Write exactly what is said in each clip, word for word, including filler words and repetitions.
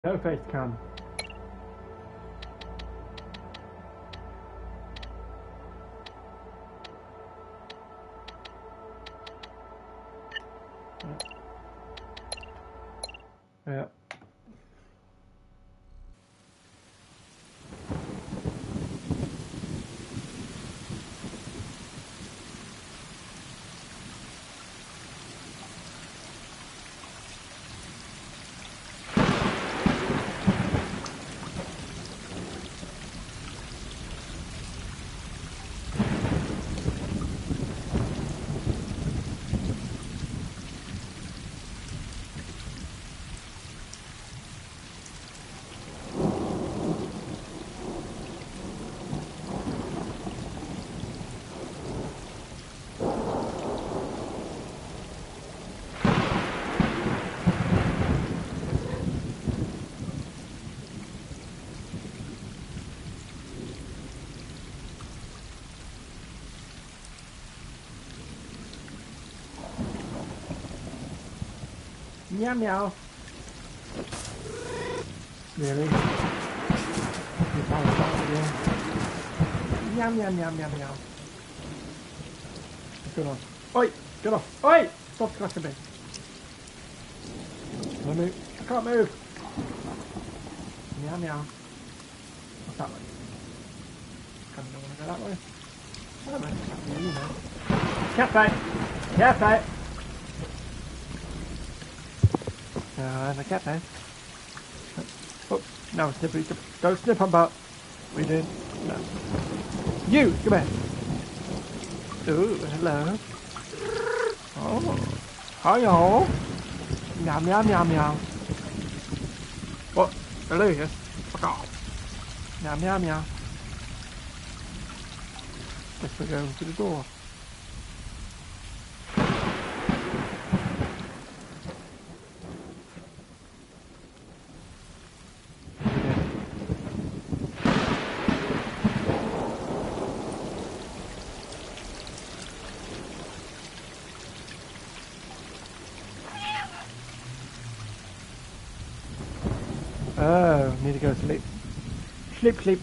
No face cam. Yeah. Meow meow. Really? You can't stop again. Meow meow meow meow meow. What's going on? Oi! Get off! Oi! Stop scratching me. Let me. I can't move. Meow meow. What's that way? I don't want to go that way. I don't know. You know. Cafe! Cafe! Uh, the cat there. Oh, no, snippy. Don't snip on butt. We did. No. You, come here. Ooh, hello. Oh, hi-yo. Meow, meow, meow, meow. What? Delicious. Fuck off. Meow, meow, meow. Guess we're going to the door. Oh, need to go to sleep. Sleep, sleep.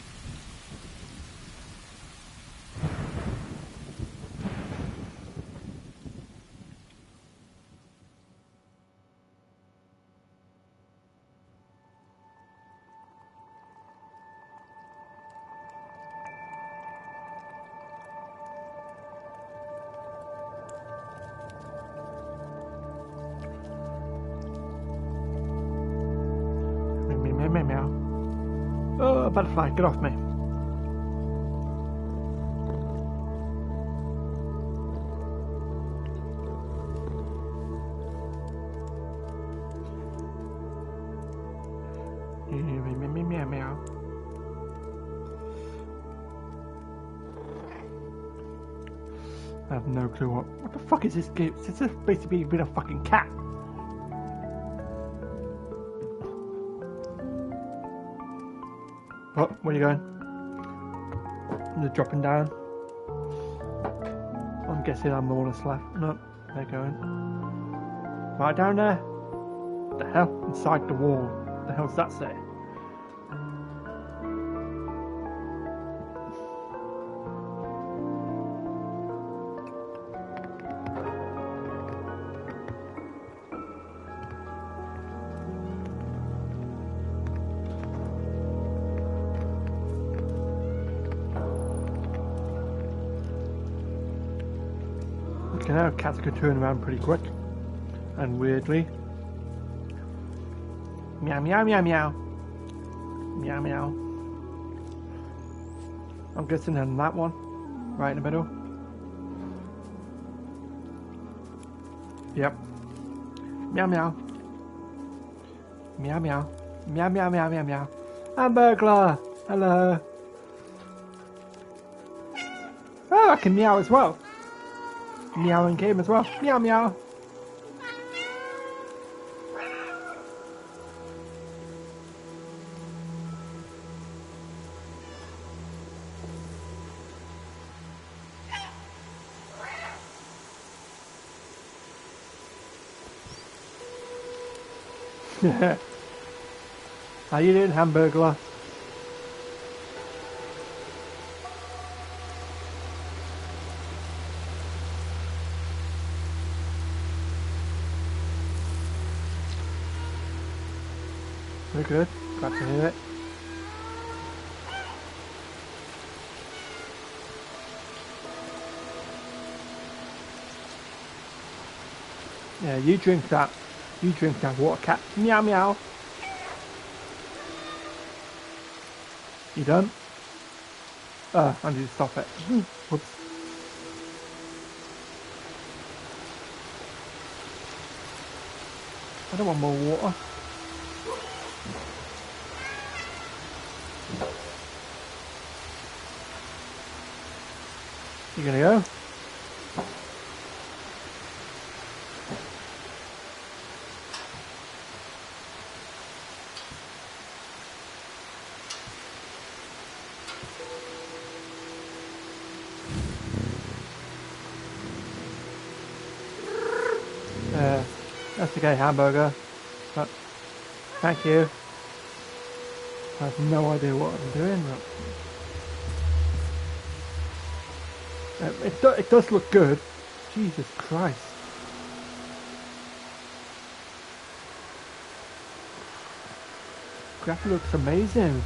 Meow, meow, meow. Oh, butterfly, get off me. Meow, meow, meow, meow. I have no clue what. What the fuck is this game? It's just basically been a fucking cat. What? Where are you going? They're dropping down. I'm guessing I'm the one that's left. No, they're going. Right down there. What the hell? Inside the wall. What the hell's that say? You know, cats can turn around pretty quick and weirdly. Meow meow meow meow. Meow meow. I'm guessing on that one, right in the middle. Yep. Meow meow. Meow meow. Meow meow meow meow meow. Hamburglar! Hello. Oh, I can meow as well. Meowing game as well. Meow meow. How you doing, Hamburglar? Very good. Glad to hear it. Yeah, you drink that. You drink that water, cat. Meow meow. You done? Uh, I need to stop it. Whoops. I don't want more water. You gonna go? Uh, that's okay, Hamburger. But thank you. I have no idea what I'm doing. But uh, it, do, it does look good. Jesus Christ. Graphic looks amazing.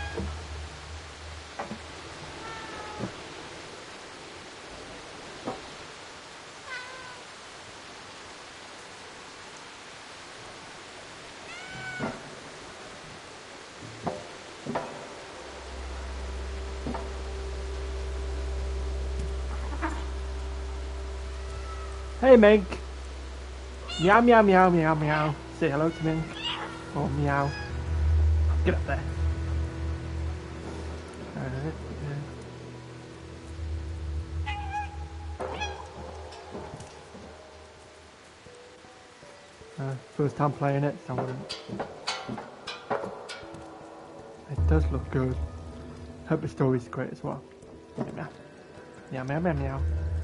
Hey Mink! Meow meow meow meow meow. Say hello to Mink. Oh meow. Get up there. Alright, yeah. uh, first time playing it, so I wouldn't. It does look good. Hope the story's great as well. Meow meow meow meow meow.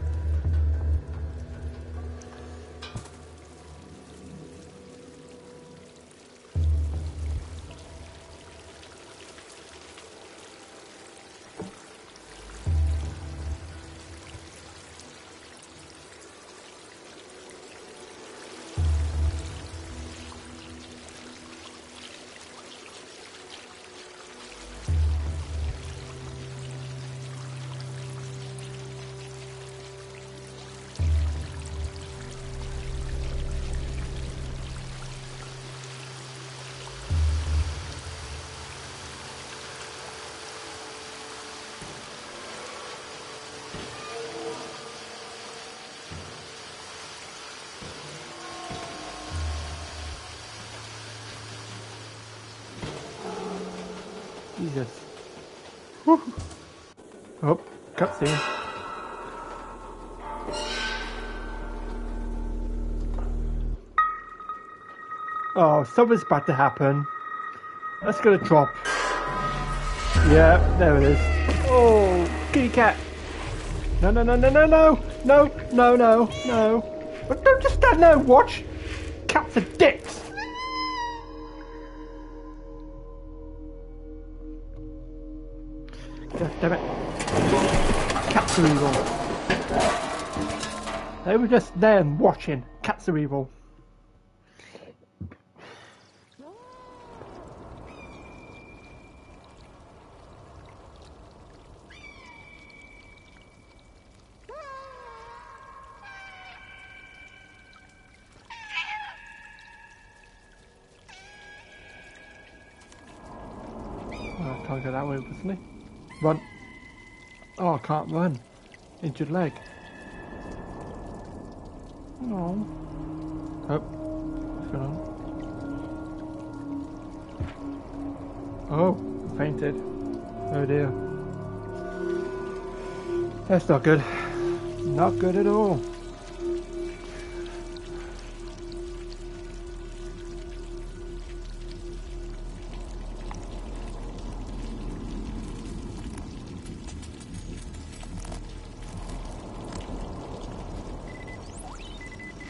Jesus. Whew. Oh, cutscene. Oh, something's about to happen. That's gonna drop. Yeah, there it is. Oh, kitty cat. No, no, no, no, no, no, no, no, no, no. But don't just stand there and watch. Cats are dicks. God damn it. Cats are evil. They were just there and watching. Cats are evil. Oh, I can't go that way, obviously. Run. Oh, I can't run. Injured leg. Oh. Oh. What's going on? Oh, fainted. Oh dear. That's not good. Not good at all.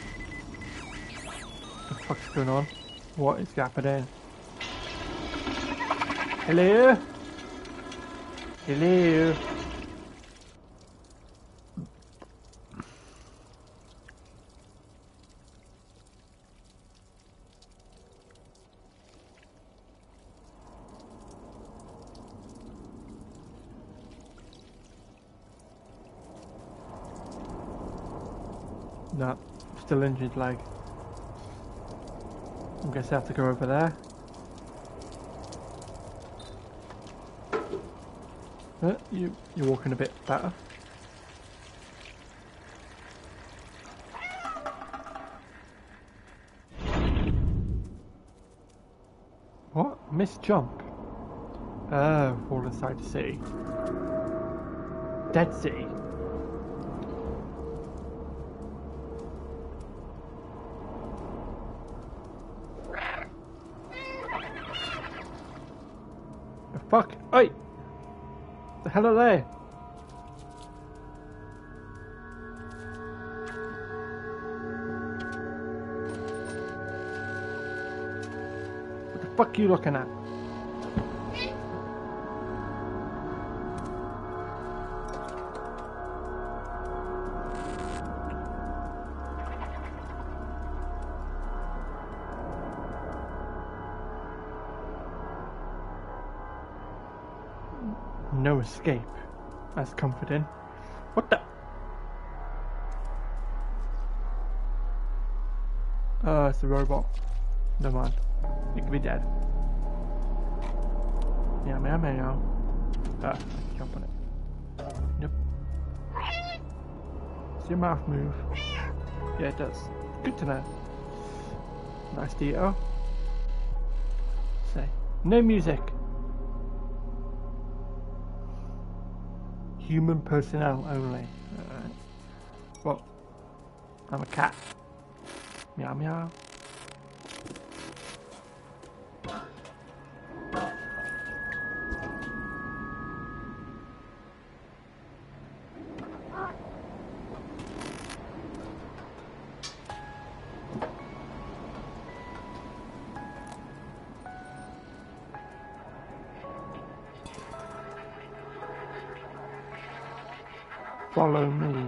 What's going on? What is happening? Hello? Hello? No, still injured leg. I guess I have to go over there. Uh, you, you're walking a bit better. What? Missed jump? Oh, fall inside the city. Dead City. The fuck? Oi! The hell are they? What the fuck are you looking at? No escape. That's comforting. What the? Oh, it's a robot. Never mind. It could be dead. Meow, meow, meow. Ah, jump on it. Yep. Does your mouth move? Yeah, it does. Good to know. Nice detail. Say, no music. Human personnel only. Uh, well, I'm a cat. Meow meow. Follow me.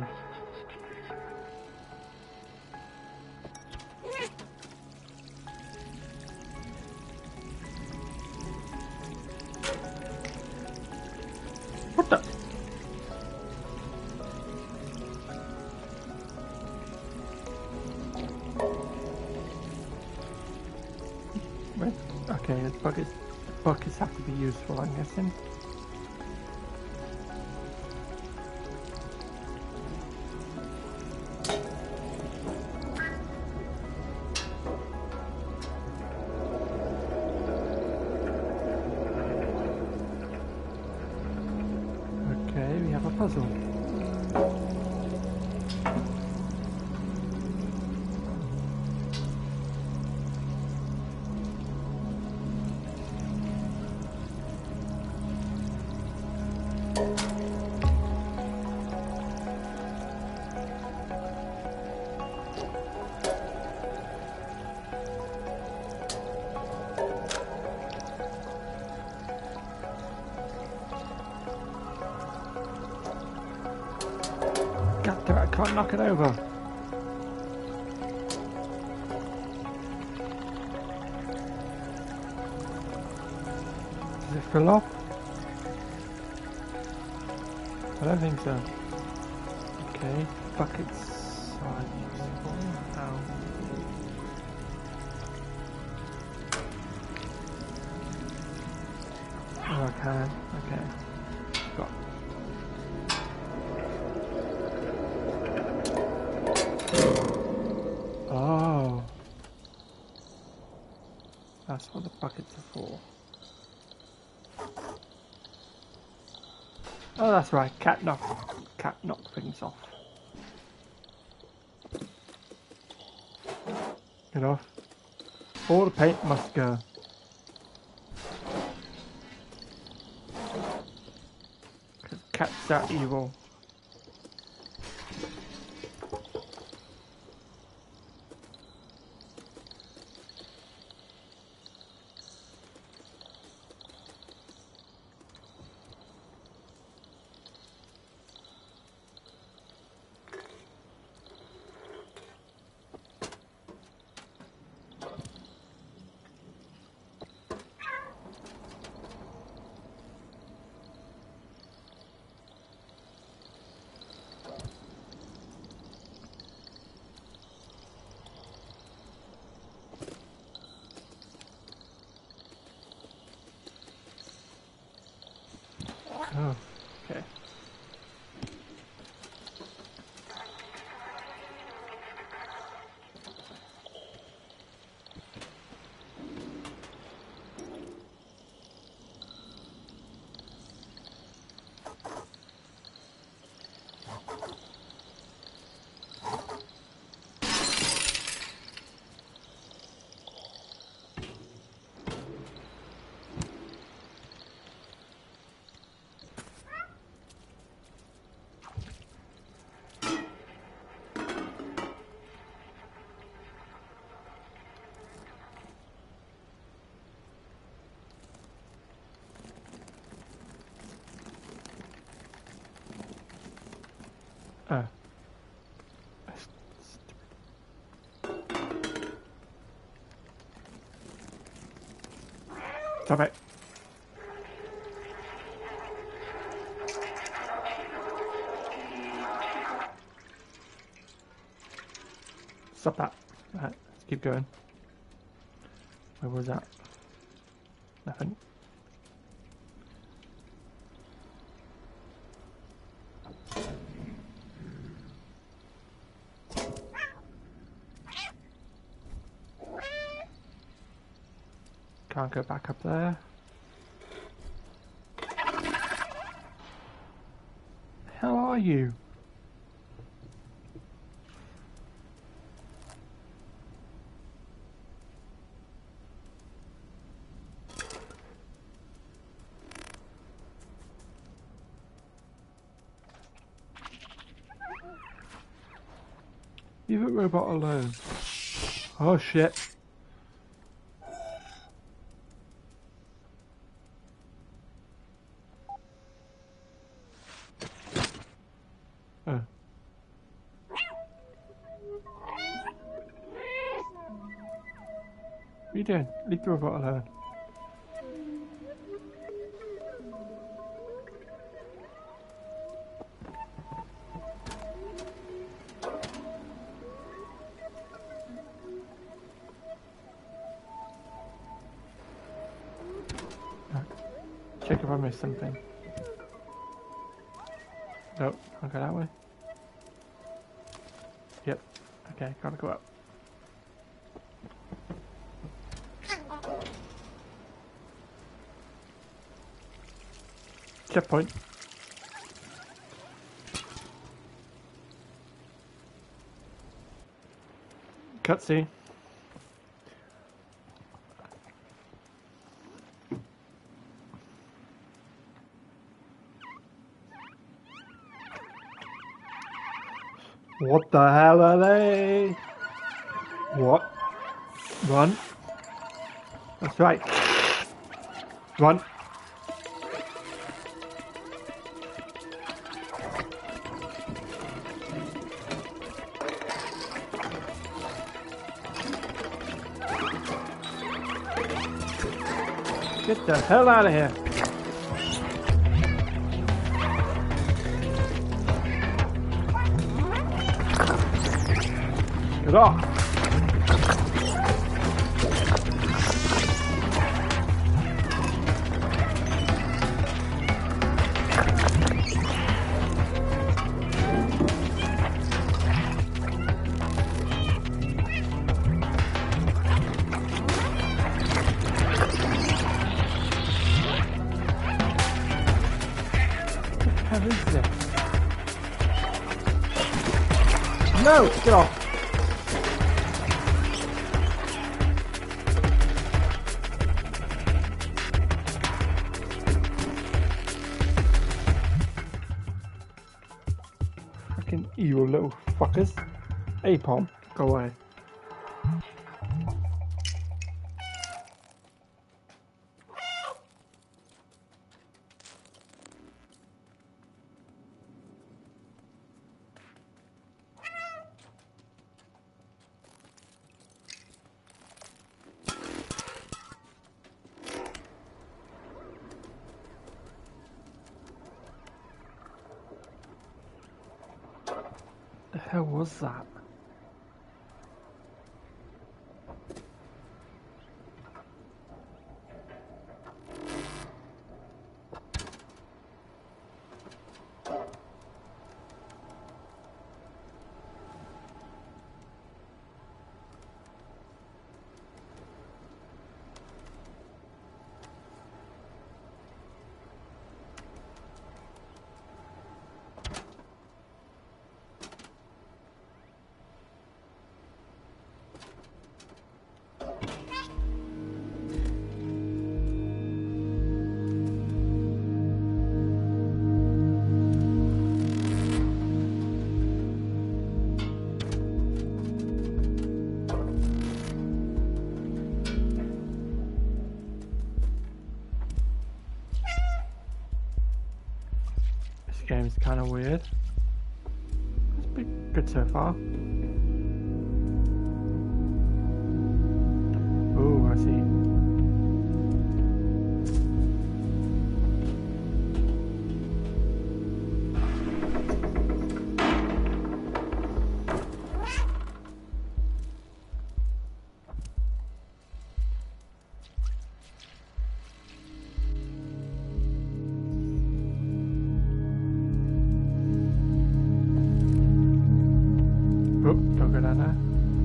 What the? Wait, okay, the buckets, buckets have to be useful, I'm guessing. Okay, we have a puzzle. God damn it, I can't knock it over. Does it fill up? I don't think so. Okay, buckets are useful. Ow. Oh, I can. Okay. Got. Oh. That's what the buckets are for. Oh, that's right. Cat knock. Cat knock things off. Get off. All the paint must go. Because cats are evil. Oh, okay. Oh. Stop it. Stop that. Right, let's keep going. Where was that? Nothing. Can't go back up there. How are you? Leave a robot alone. Oh shit. Oh. What are you doing? Leave the robot alone. Check if I missed something. Nope, I'll go that way. Yep. Okay, gotta go up. Checkpoint. Cutscene. What the hell are they? What? Run. That's right. Run. Get the hell out of here. Get off. What is this? No! Get off! Fucking evil little fuckers. Hey, Pom, go away. The hell was that? game's kind of weird. It's been good so far. Ooh, I see. Oop, don't go down there.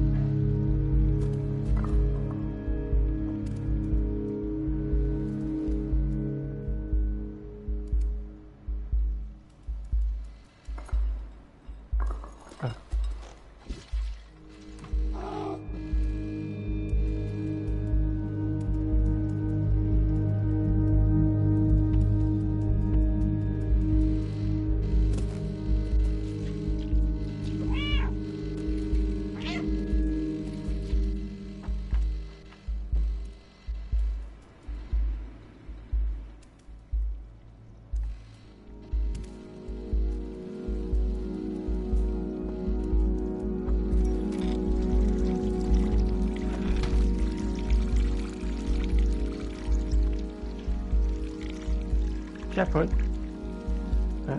Checkpoint. Uh,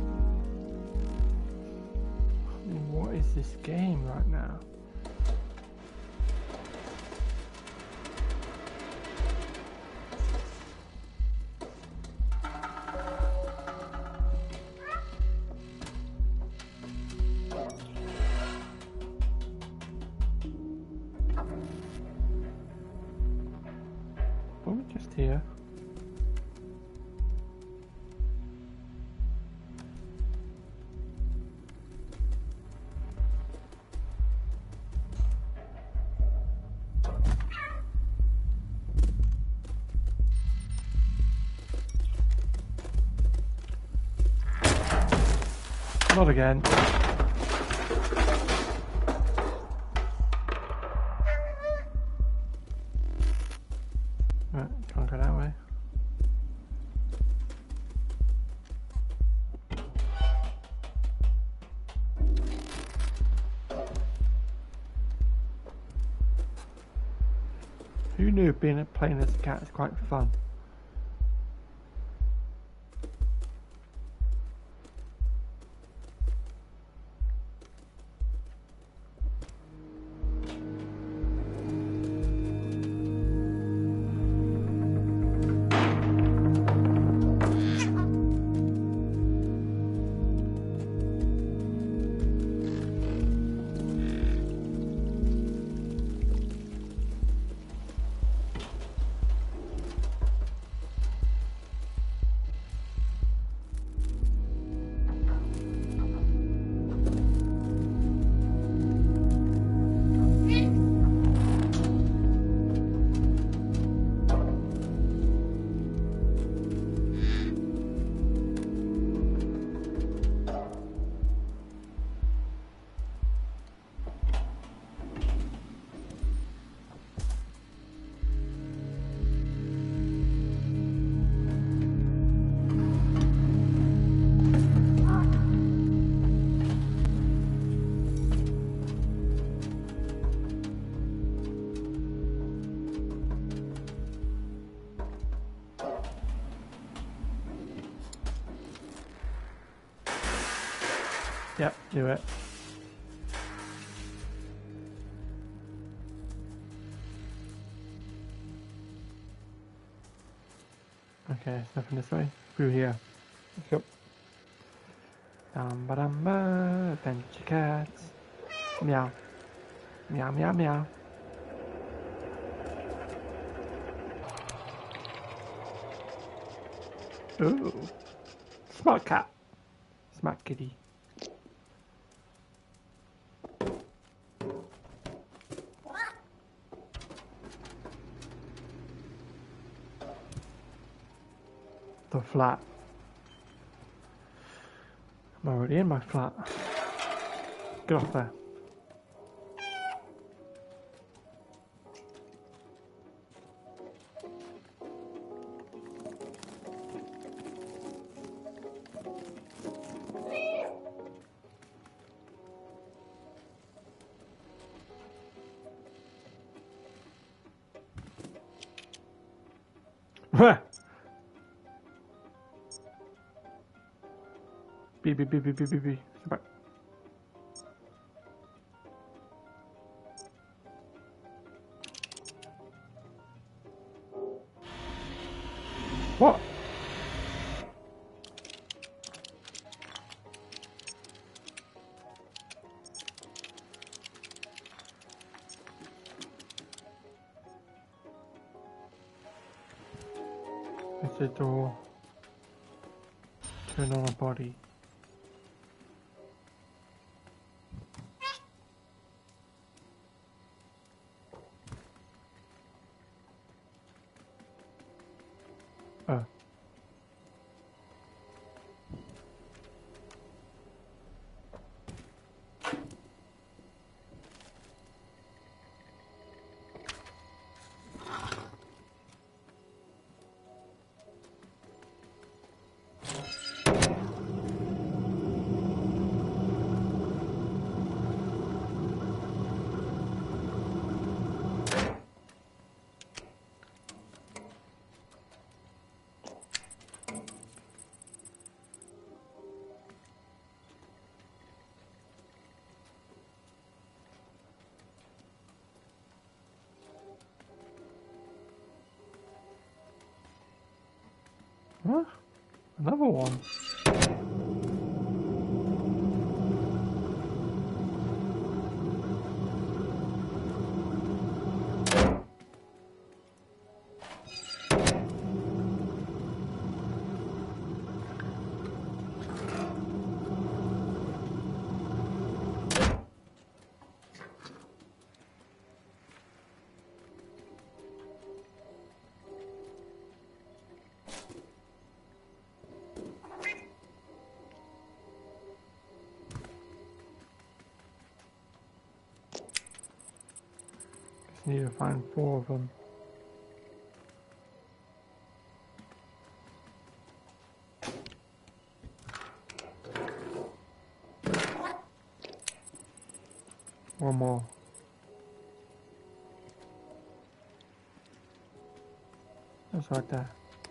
I mean, what is this game right now? Were we just here? Not again. Right, can't go that way. Who knew being playing as a cat is quite fun? Yep, do it. Okay, there's nothing this way. Through here. Let's go. Dum ba dum ba, adventure cats. Meow. Meow meow meow. Ooh. Smart cat. Smart kitty. The flat. I'm already in my flat. Get off there. Beep, beep, beep, beep, beep, beep, beep. Step back. What? It's a door. Turn on a body. Oh. Huh? Another one. Need to find four of them. One more. That's right there.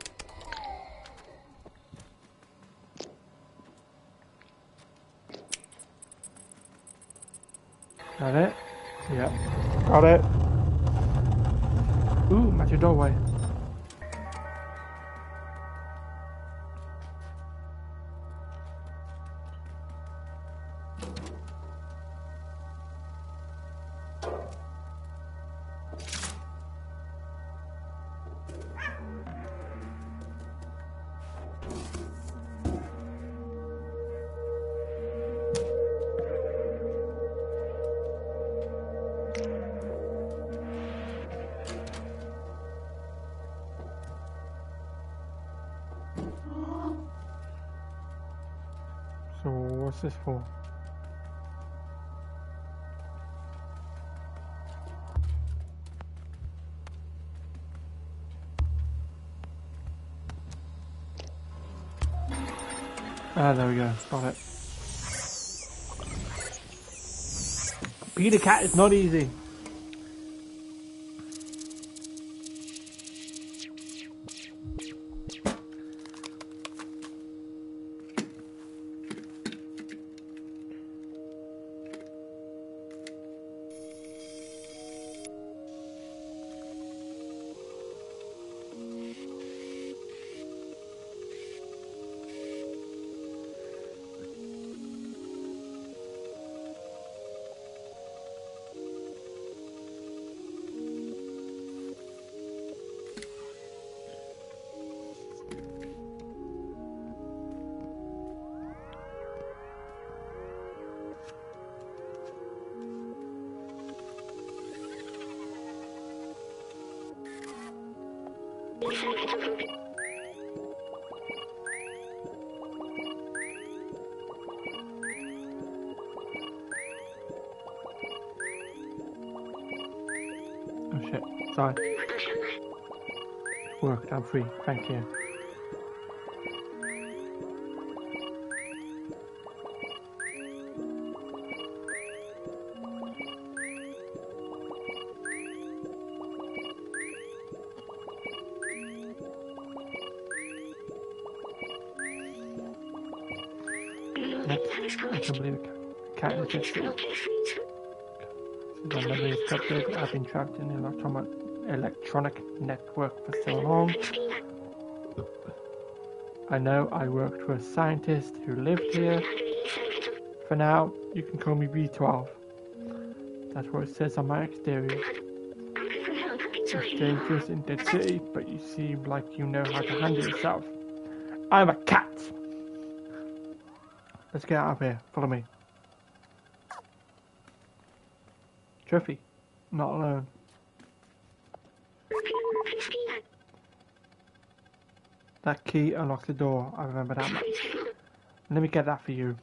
Got it? Yep. Got it. Ooh, match your doorway. So what's this for? Ah, there we go. Got it. Being a cat is not easy. Oh shit, sorry. Work, I'm free, thank you. Next, I can believe a cat is just so my memory is corrupted. I've been trapped in the electron electronic network for so long. I know I worked for a scientist who lived here. For now, you can call me B twelve. That's what it says on my exterior. It's dangerous in Dead City, but you seem like you know how to handle yourself. I'm a cat! Let's get out of here. Follow me. Trophy. Not alone. That key unlocks the door. I remember that much. Let me get that for you.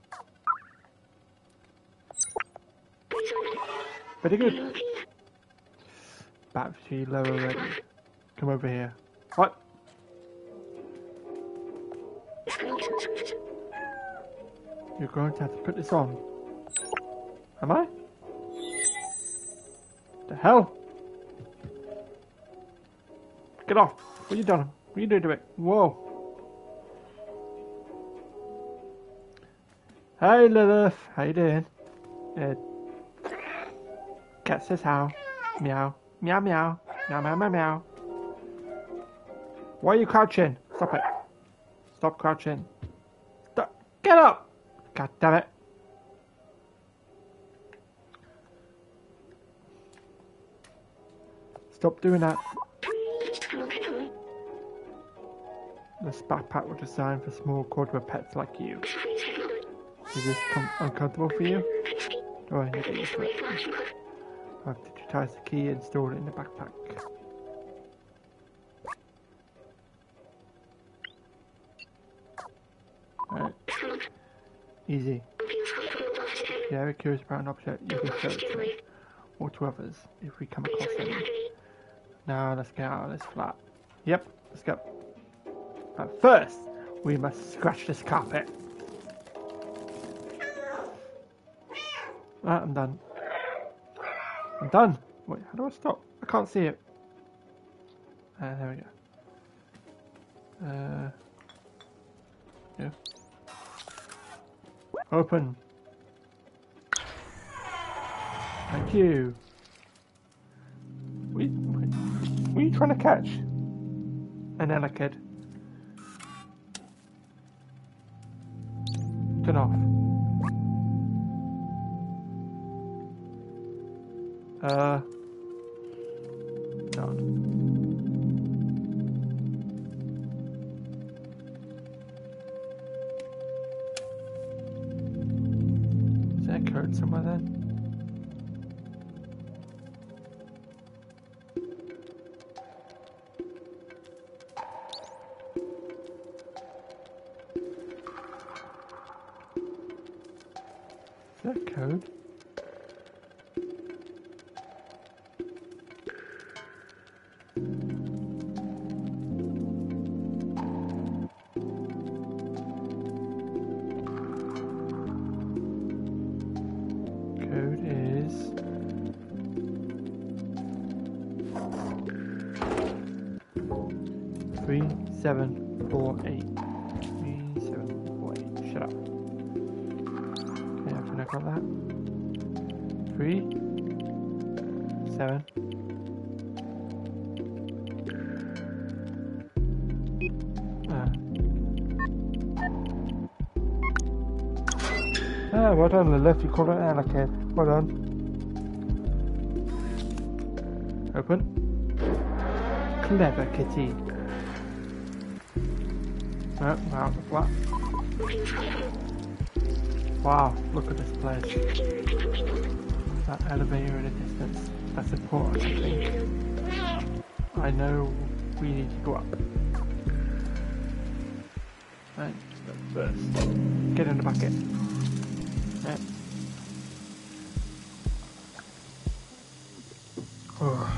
Very good. Battery low already. Come over here. What? You're going to have to put this on. Am I? The hell? Get off. What are you doing? What are you doing to it? Whoa. Hi Lilith. How you doing? Uh, cat says how. Meow. Meow meow. Meow meow meow meow. Why are you crouching? Stop it. Stop crouching. Stop. Get up! God damn it. Stop doing that. This backpack was designed for small corduroy pets like you. Is this uncomfortable for you? Oh, you get used to it. I've digitized the key and stored it in the backpack. Alright. Easy. If you're ever curious about an object, you can show it to me. Or to others, if we come across them. Now let's get out of this flat. Yep, let's go. But first, we must scratch this carpet. Right, I'm done. I'm done. Wait, how do I stop? I can't see it. Uh, there we go. Uh, yeah. Open. Thank you. What are you, what are you trying to catch? An elakid. Turn off. Uh. Done. Is there a code somewhere then? Is there a code? Seven, four, eight. Three, seven, four, eight. Shut up. Okay, I think I got that. Three, seven. Ah. Ah, well done, Lilith. You called it an elakid. Well done. Open. Clever kitty. Oh, wow, the flat. Wow, look at this place. That elevator in the distance. That's important, I think. I know we need to go up. Right, first, get in the bucket. Right. Oh.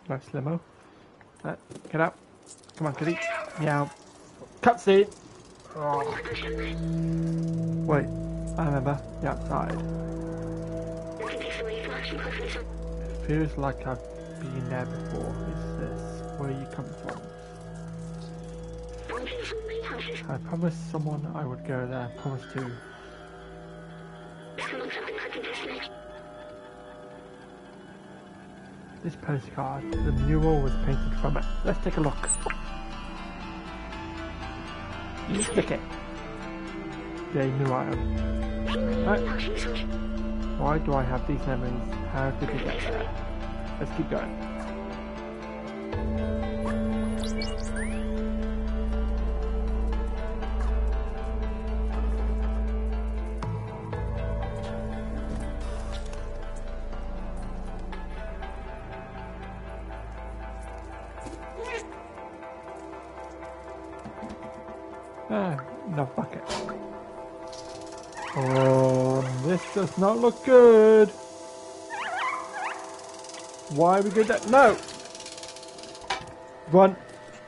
Nice limo. Right, get up. Come on, kitty. Meow. Cutscene! Oh. Wait, I remember. The outside. It feels like I've been there before. Is this where you come from? I promised someone I would go there. I promised to. This postcard, the mural was painted from it. Let's take a look. You stick it. They knew I am. Right. Why do I have these memories? How did we get there? Let's keep going. Ah, no bucket. Oh, this does not look good. Why we did that? No! Run.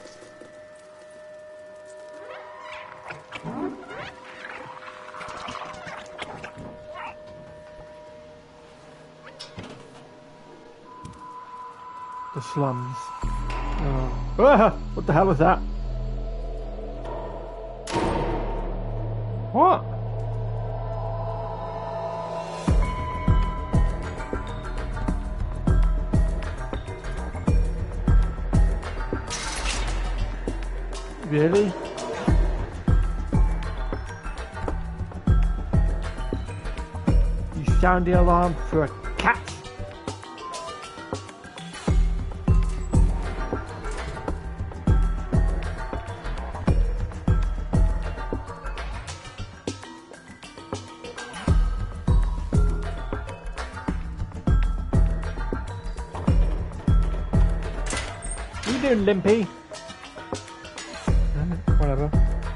The slums. Oh. Ah, what the hell was that? What? Really? You sound the alarm for a cat? What are you doing, Limpy? Whatever.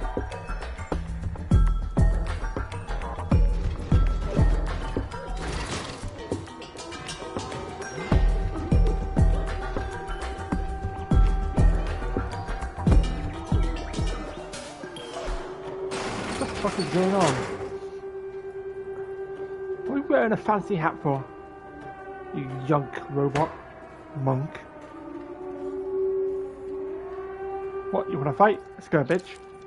What the fuck is going on? What are you wearing a fancy hat for? You yunk robot monk. What, you wanna fight? Let's go, bitch.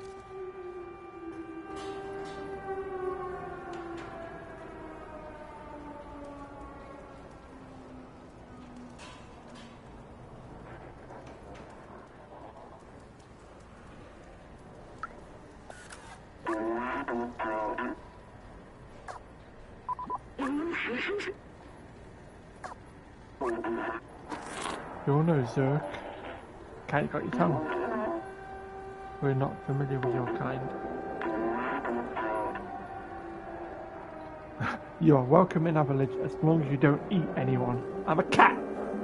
You're no Zerk. Can't you got your tongue? We're not familiar with your kind. You are welcome in our village as long as you don't eat anyone. I'm a cat!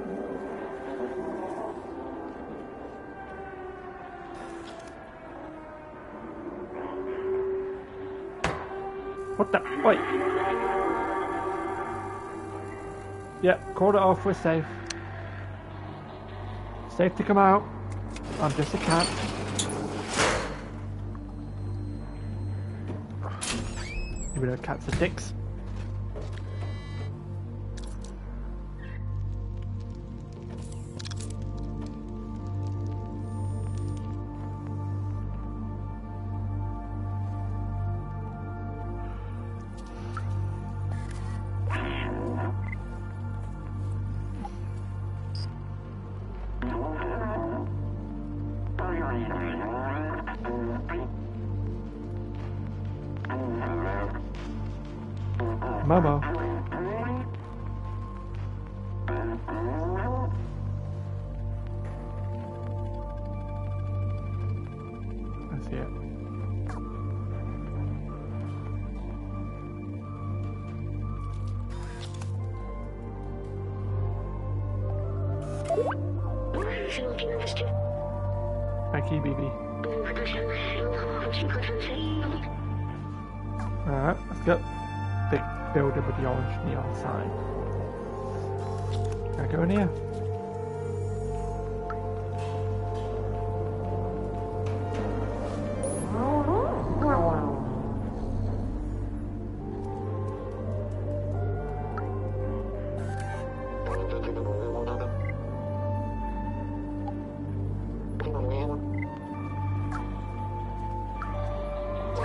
What the? Wait! Yep, called it off, we're safe. Safe to come out. I'm just a cat. You know, cats are dicks. Mama. I see it. Thank you, B B. Alright, let's go. Big building with the orange neon sign. Can I go in here?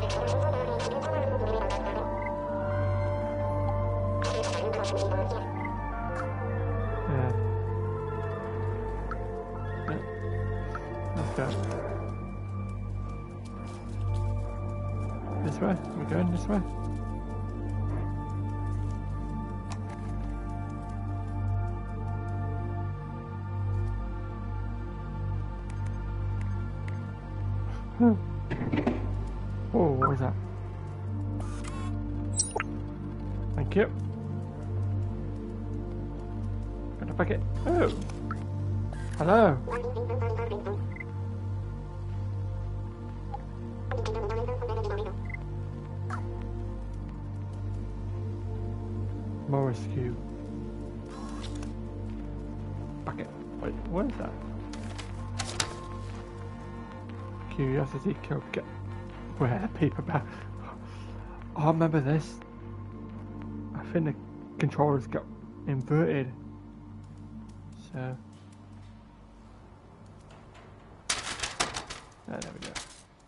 Yeah. Okay. This way? We're going this way? Hmm. Oh, what was that? Thank you. Got a bucket. Oh. Hello. More rescue. Bucket. Wait, what is that? Curiosity kill. Get where the paper bag. Oh, I remember this. I think the controllers got inverted. So. Oh, there we go.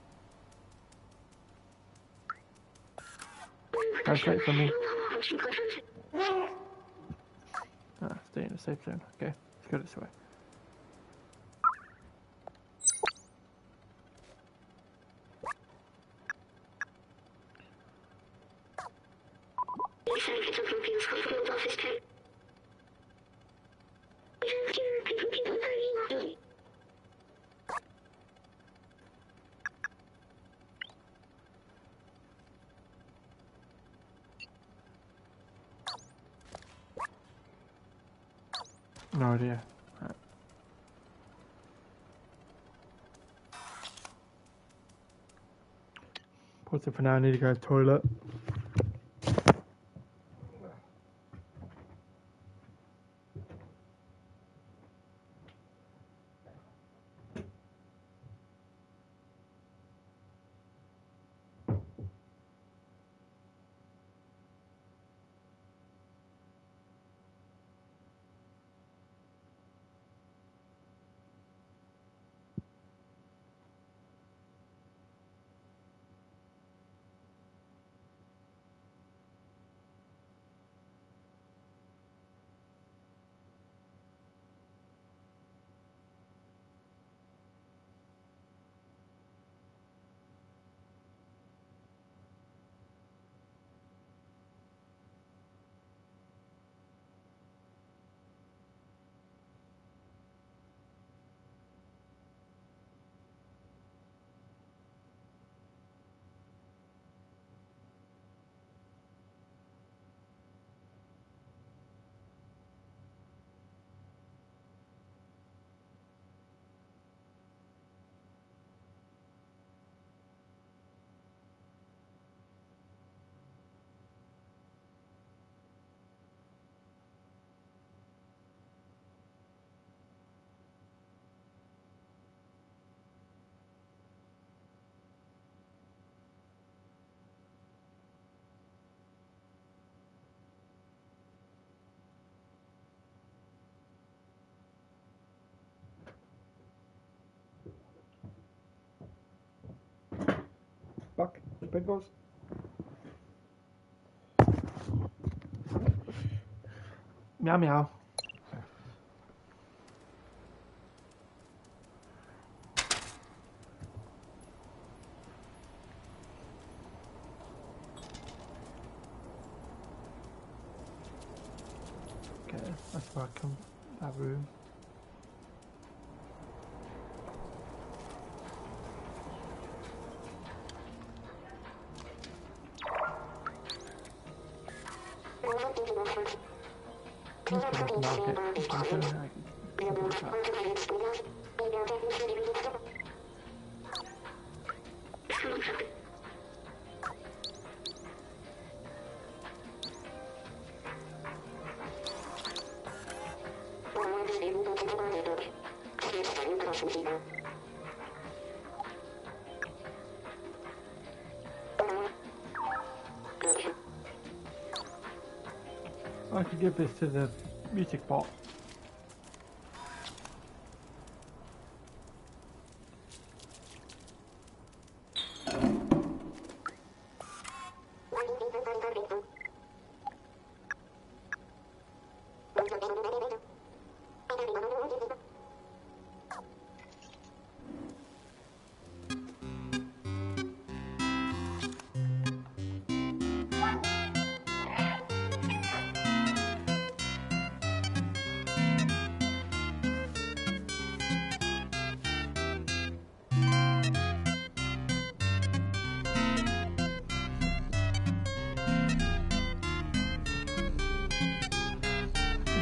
Go straight for me. Ah, stay in the safe zone. Okay, let's go this way. No idea. Right. Pause it for now, I need to go to the toilet. Buck, pickles. Meow meow. Okay, that's where I come. That room. Let's go to the market. I'm showing how I can pick up the truck. I could give this to the music bot.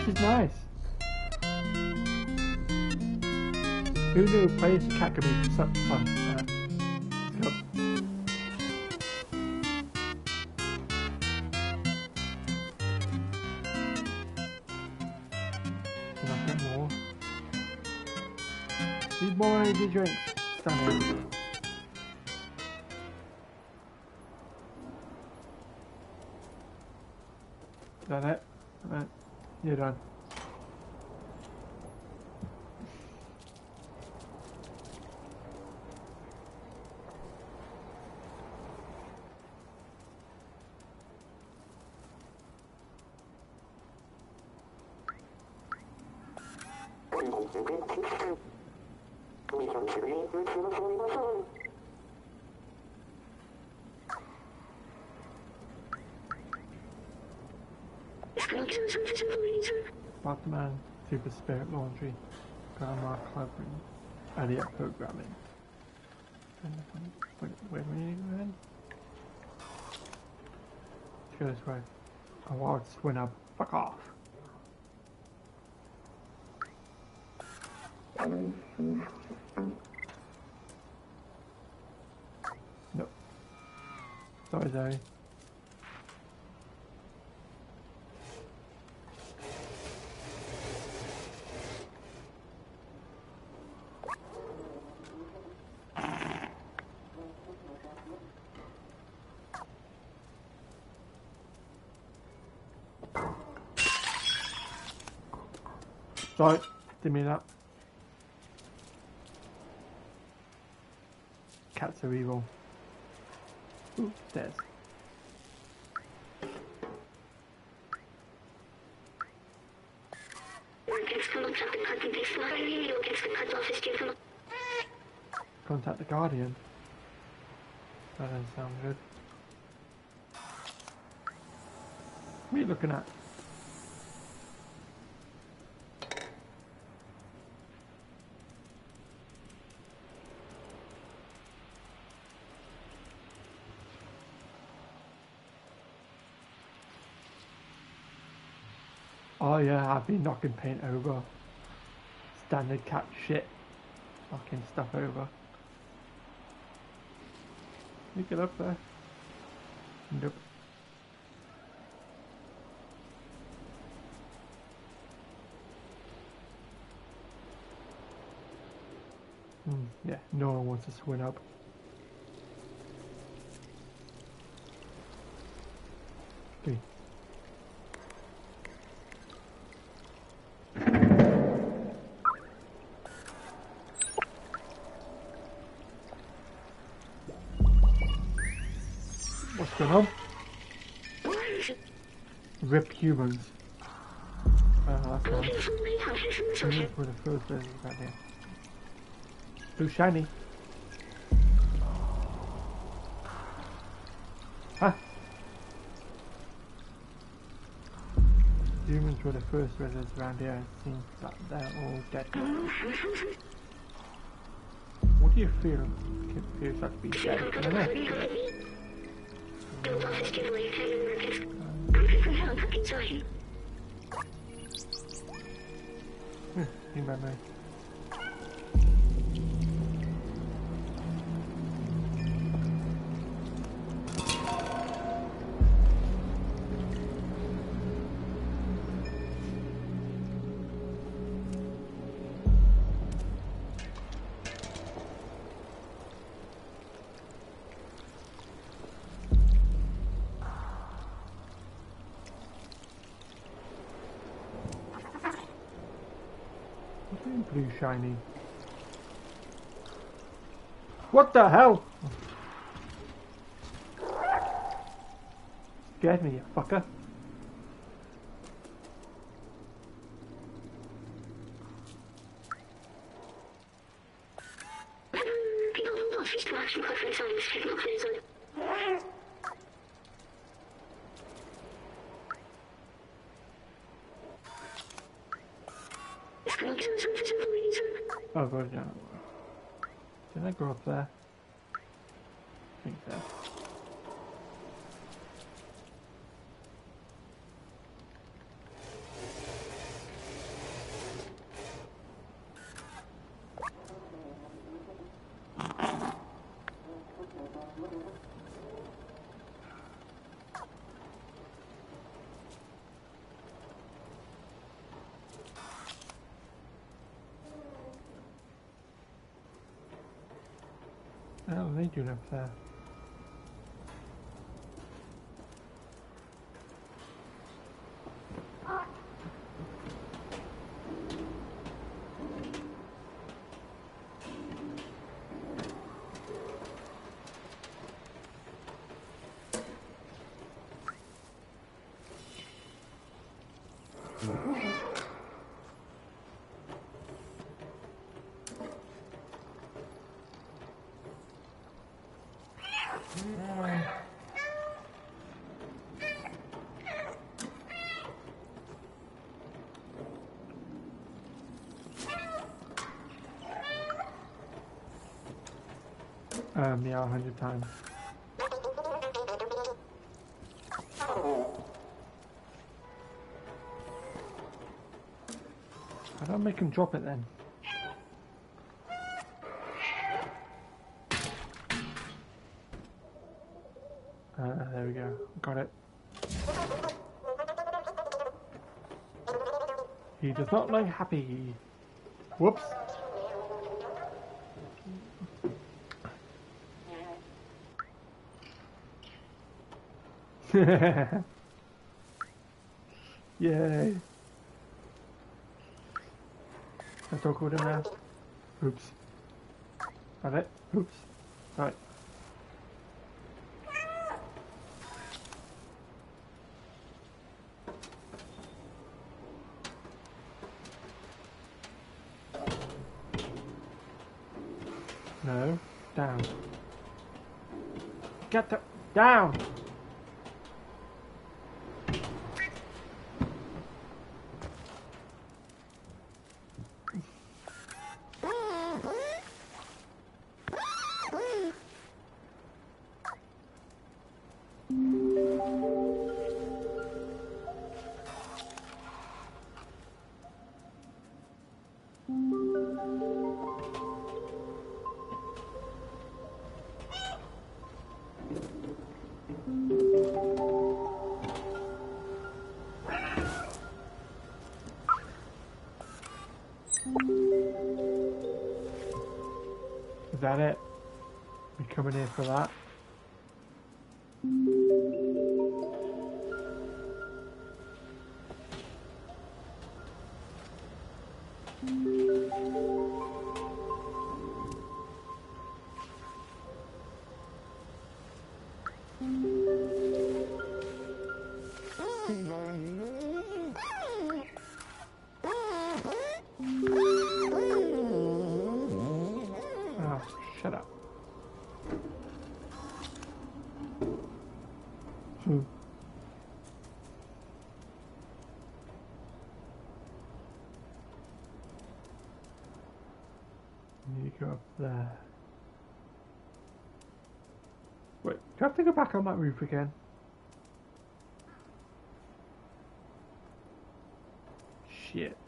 This is nice. Who knew playing as a cat could be such fun? Uh, let's go. Can I get more? Need more energy drinks. Stand here. Is that it? Right. You're done. Batman, Super Spirit Laundry, Grandma Clevering, Elliot Programming. Wait, wait a minute then. Let's go this way. Awards winner, fuck off. Nope. Sorry, Zoe. Sorry, didn't mean that. Cats are evil. Ooh, stairs. Contact the Guardian. That doesn't sound good. What are you looking at? Oh yeah, I've been knocking paint over. Standard cat shit. Knocking stuff over. Can you get up there? Nope. Hmm, yeah, no one wants to swim up. Okay. What's going on? Rip humans. Oh, that's nice. Humans were the first versions back here. Blue shiny. Huh? Humans were the first residents around here. It seems that they're all dead. What do you feel? It feels like to be dead, isn't it? Um, new memory. Blue shiny. What the hell? Scared me, you fucker. Oh, God, yeah. Did I go up there? I think so. I don't need you up there. Um, yeah, a hundred times. I don't make him drop it then. Uh, there we go. Got it. He does not like happy. Whoops. Yay. That's all good in there. Oops. Got it. Oops. Right. No. Down. Get the down. Is that it? We coming here for that? Oh, shut up. Hmm. You go up there. Wait, do I have to go back on that roof again? Shit.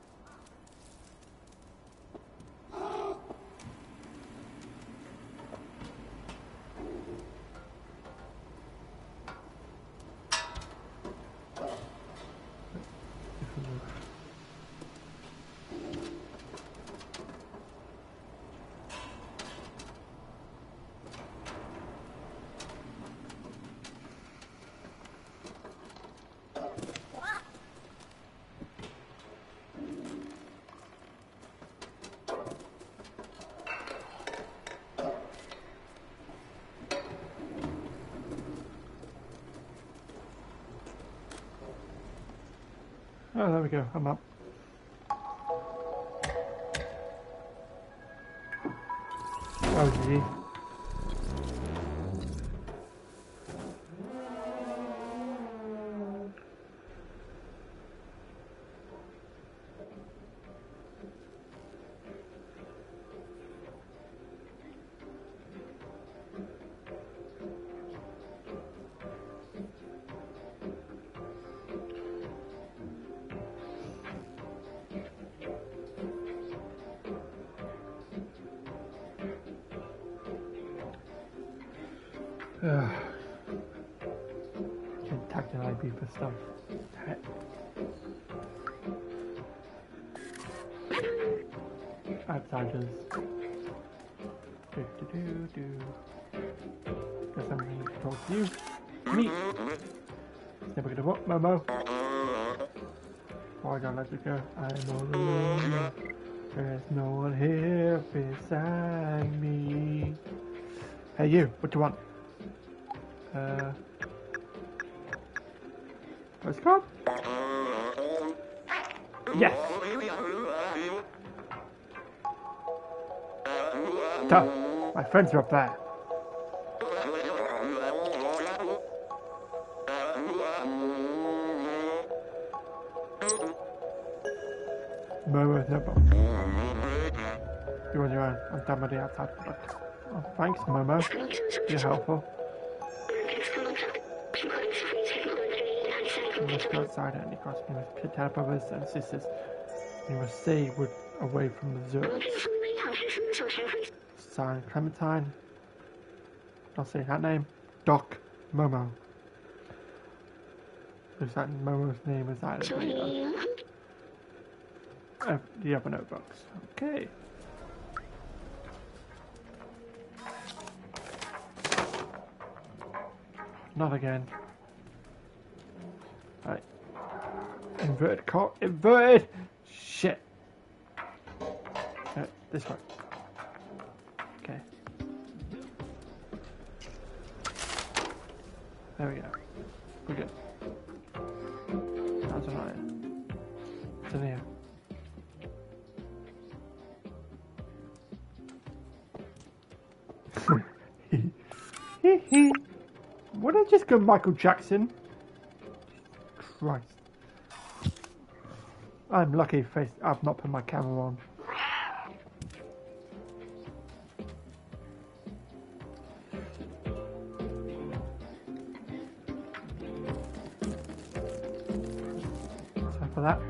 Oh, there we go. I'm up. That was easy. Ugh. Should tactile I B for stuff. Outsiders. Do do do do. Guess I'm going to talk to you. Me. Never gonna what, Momo? Why don't let you go? I'm all alone. There's no one here beside me. Hey you, what do you want? Uh, postcard? Yes. Tough. My friends are up there. Momo's no box. You're on your own. I'm done with the outside product. Oh, thanks, Momo. You're helpful. You must go outside and across. You must pit our brothers and sisters. You must stay with, away from the zoo. Signed, Clementine. I'll say that name. Doc Momo. Looks like Momo's name is either the, uh, the other notebooks. Okay. Not again. Right. Inverted car. Inverted! Shit. Uh, this way. Okay. There we go. We're good. That's alright. It's in here. Would I just go Michael Jackson? Christ. I'm lucky face I've not put my camera on. Sorry for that.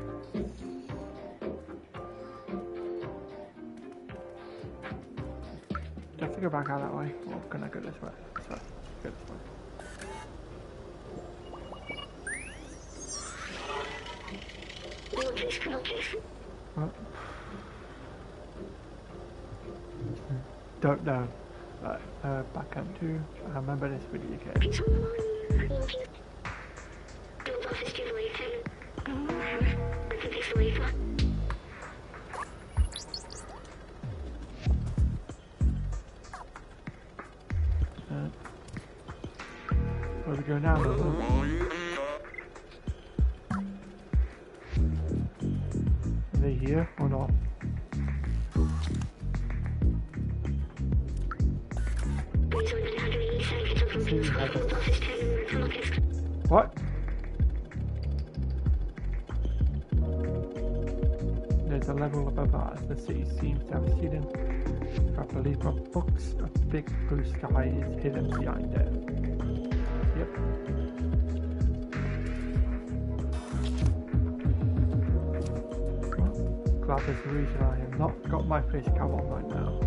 Do I have to go back out that way? Or can I go this way? This way. Go this way. What? Don't know. Right, uh, back up to. I remember this video game. Uh, where do we go now? Are they here or not? What? There's a level above us. The city seems to have a ceiling. I believe our books, a big blue sky is hidden behind there. Yep. Well, glad there's a reason I have not got my face cam on right now.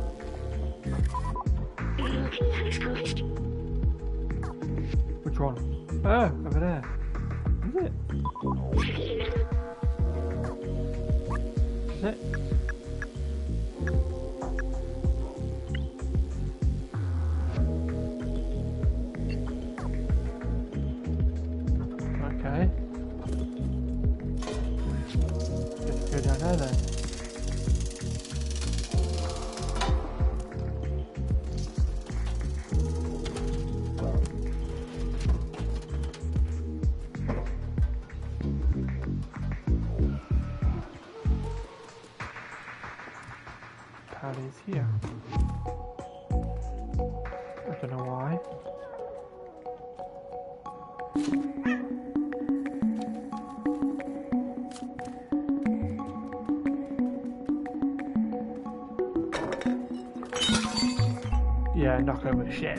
Which one? Oh, over there. Is it? Is it? Okay. Let's go down there then. Pally's here. I don't know why. Yeah, knock over shit.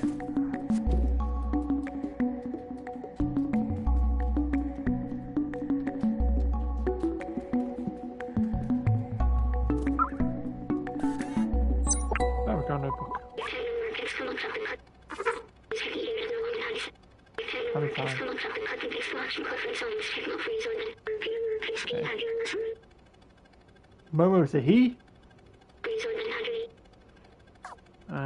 Oh, we got no book. How many times? Okay. Momo is a he? Uh,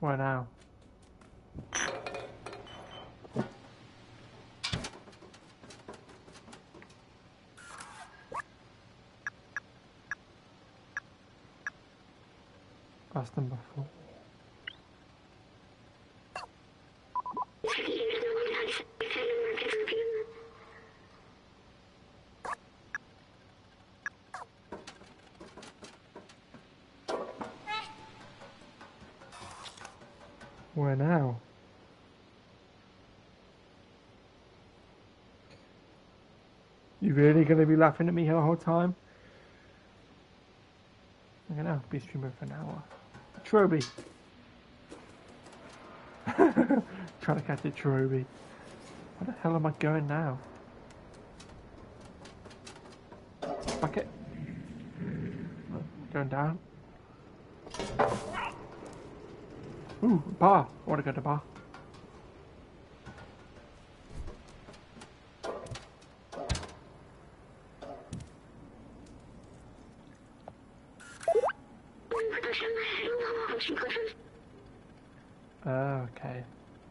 Where now? That's number four. Where now? You really gonna be laughing at me the whole time? I'm gonna be streaming for an hour. Troby! Trying to catch a Troby. Where the hell am I going now? Bucket. Going down. Ooh, bar. I want to go to bar. Oh, okay.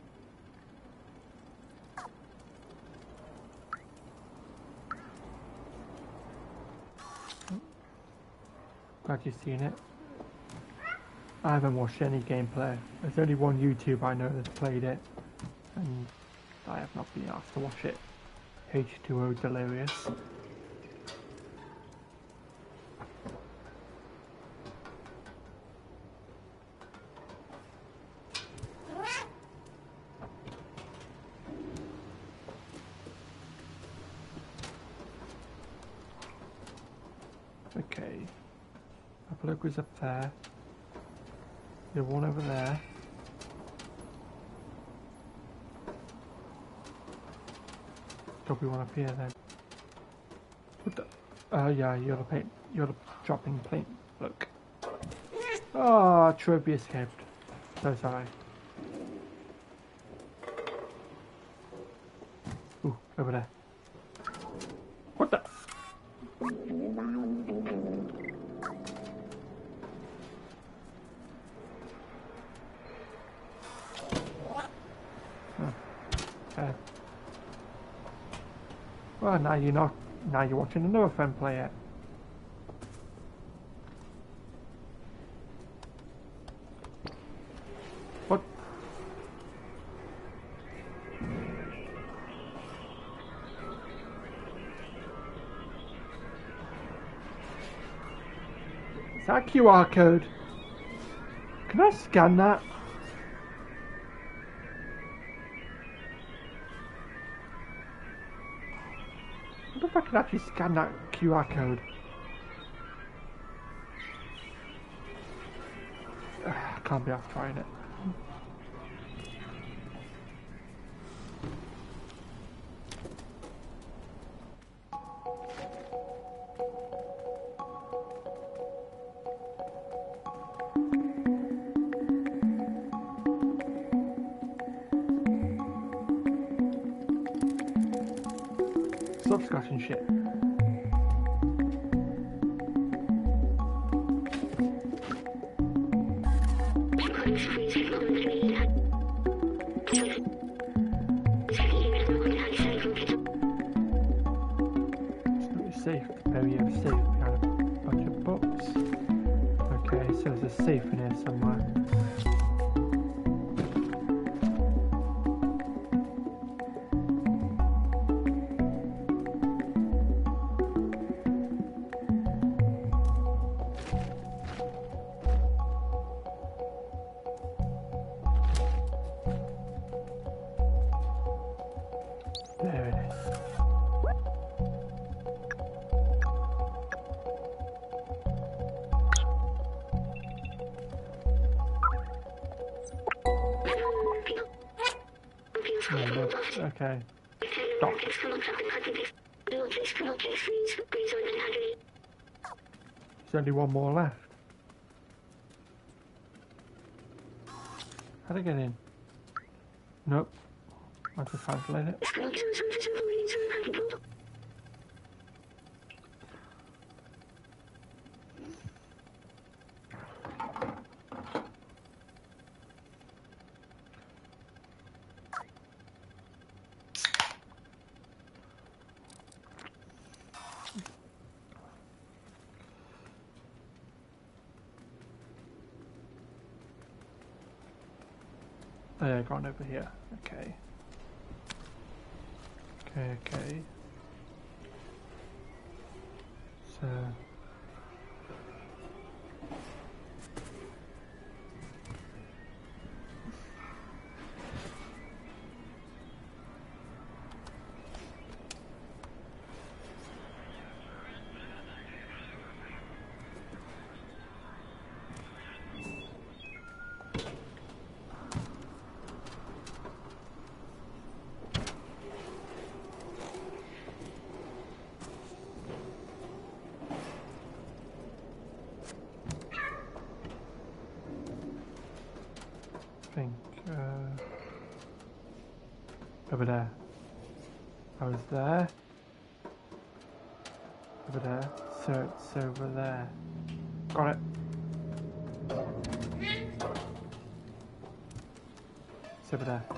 Glad you've seen it. I haven't watched any gameplay. There's only one YouTuber I know that's played it, and I have not been asked to watch it. H two O Delirious. Okay. My bloke was up there. The one over there. Probably one up here then. What the? Oh uh, yeah, you're the paint. You're the dropping paint. Look. Oh, Trophy escaped. So sorry. Ooh, over there. What the? Okay. Well, now you're not. Now you're watching another friend play it. What? Is that a Q R code? Can I scan that? I wonder if I can actually scan that Q R code. Ugh, I can't be off trying it. Stop scratching shit. Safe. Oh, you have a safe behind a bunch of books. Okay, so there's a safe in here somewhere. There it is. Okay. Stop. There's only one more left. How'd I get in? Nope. I'll just translate it. Oh yeah, gone over here. Okay. Okay, okay. So... I think uh, over there. I was there. Over there. So it's over there. Got it. It's over there.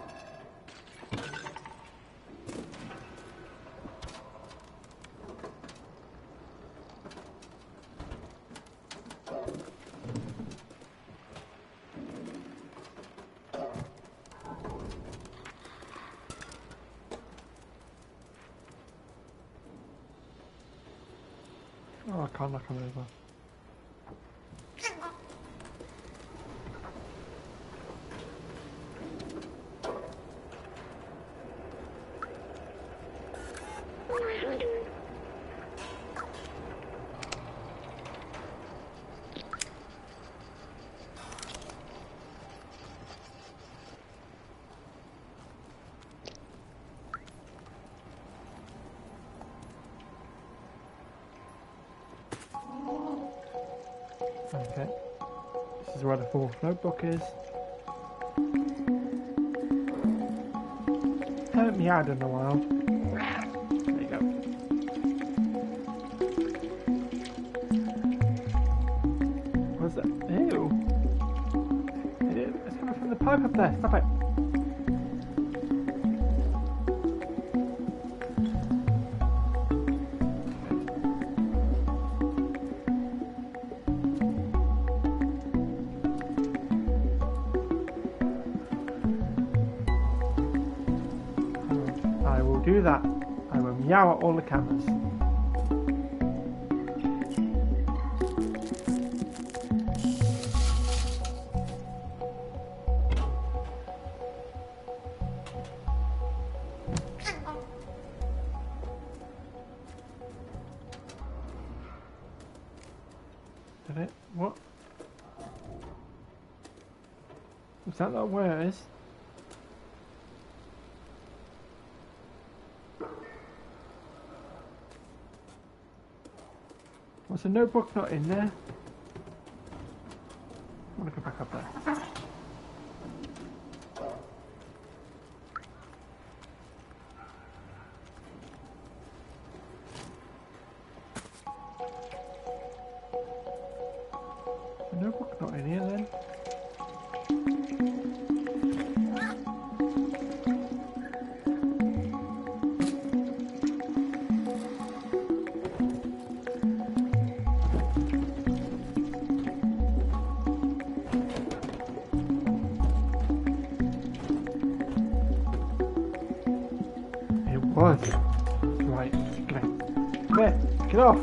Oh, I can't knock him over. Okay, this is where the fourth notebook is. Haven't meowed in a while. There you go. What's that? Ew! Ew. It's coming from the pipe up there. Stop it! Do that. I will meow at all the cameras. Did it? What? Is that not where it is? Was the notebook not in there? I want to go back up there. The notebook not in here then? Was. Right, get out. Come here, get off!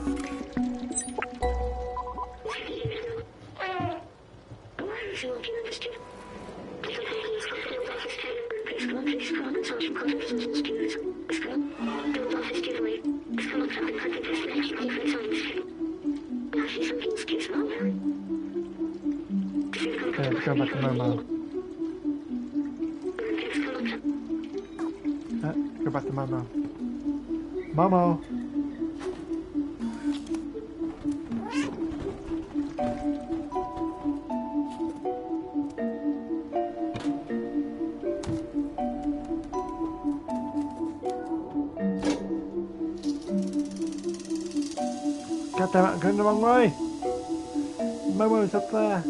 Okay, let's go back to Momo. Uh, go back to Momo. Momo! God damn it, I'm going the wrong way! Momo's up there!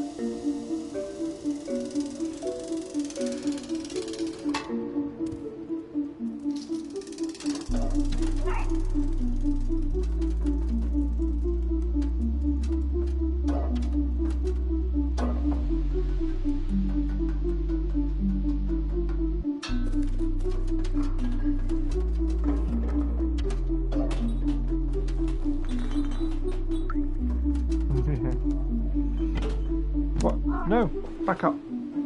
No, back up.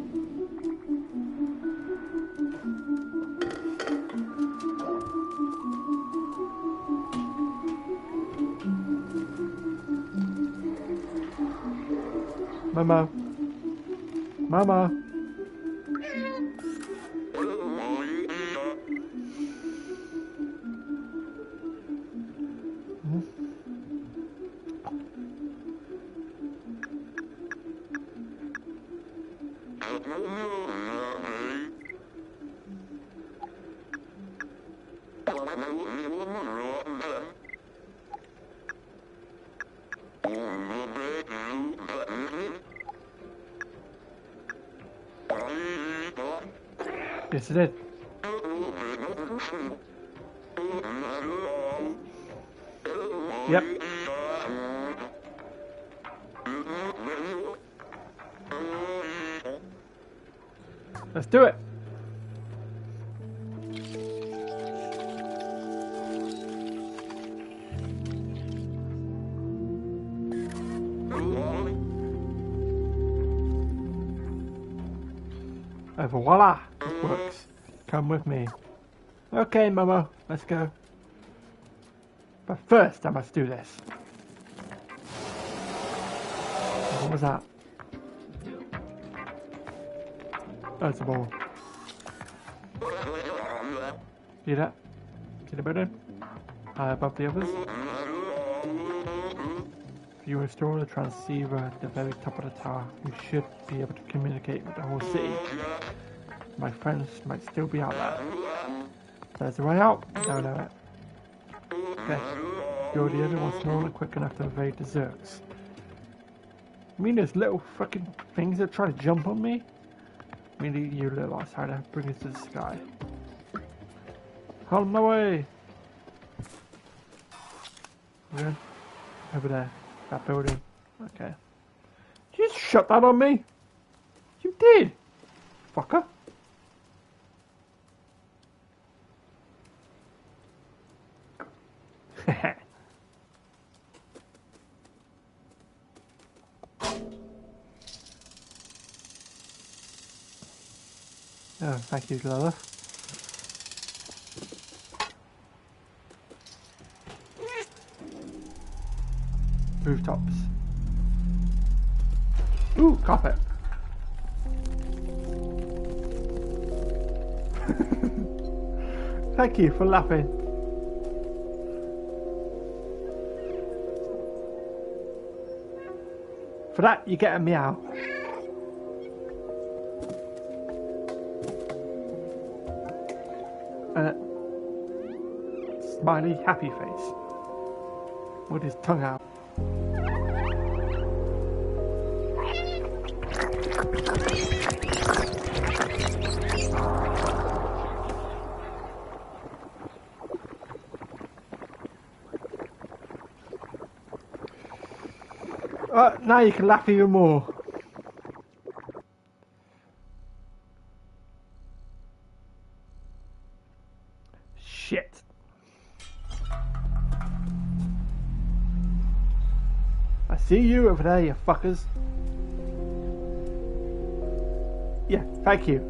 Mama. Mama. Yes, it did. Yep. Let's do it. Oh, voila! It works. Come with me. Okay, Momo, let's go. But first, I must do this. What was that? Oh, it's a ball. See that? See the building? High above the others? If you install a transceiver at the very top of the tower, you should be able to communicate with the whole city. My friends might still be out there. There's the way out. Don't know it. Okay. You're the only one small and quick enough to evade the Zerks. I mean, there's little fucking things that try to jump on me. I mean, you little outsider, bring us to the sky. Hold my way. Good. Over there. That building. Okay. Did you just shut that on me? You did. Fucker. Oh, thank you, Lola. Rooftops. Ooh, carpet. Thank you for laughing. For that, you get a meow. And a smiley, happy face with his tongue out. Uh, now you can laugh even more. Shit. I see you over there, you fuckers. Yeah, thank you.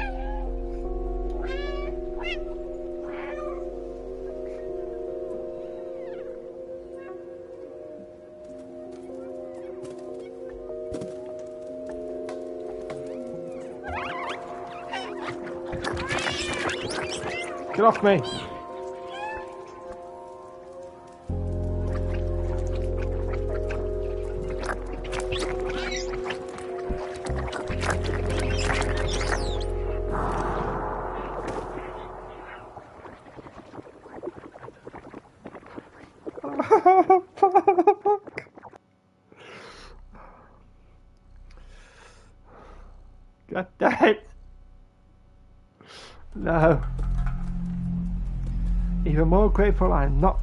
Get off me! God damn it! No. Even more grateful I'm not.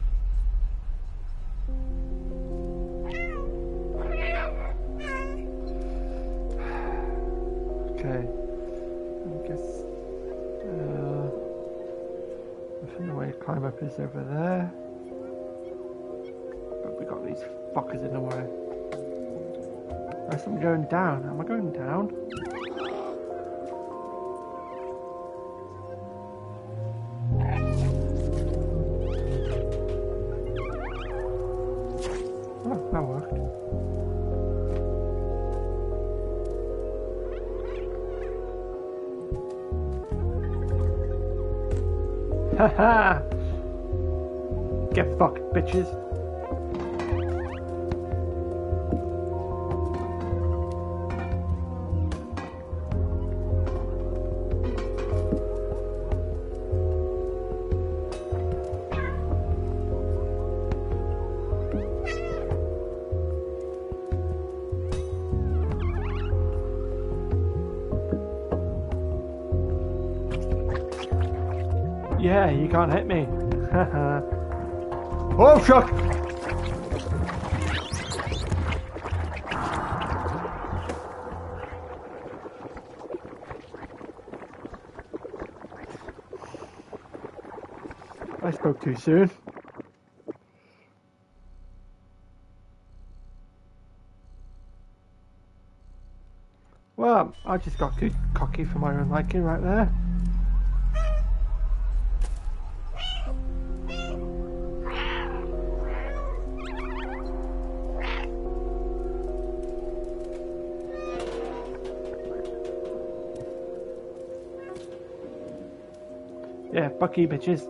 Okay. I guess uh, I think the way to climb up is over there. But we got these fuckers in the way. Unless I'm going down. Am I going down? Oh, that worked. Haha! Get fucked, bitches. Yeah, you can't hit me. Oh, shock! I spoke too soon. Well, I just got too cocky for my own liking right there. Yeah, fuck you, bitches.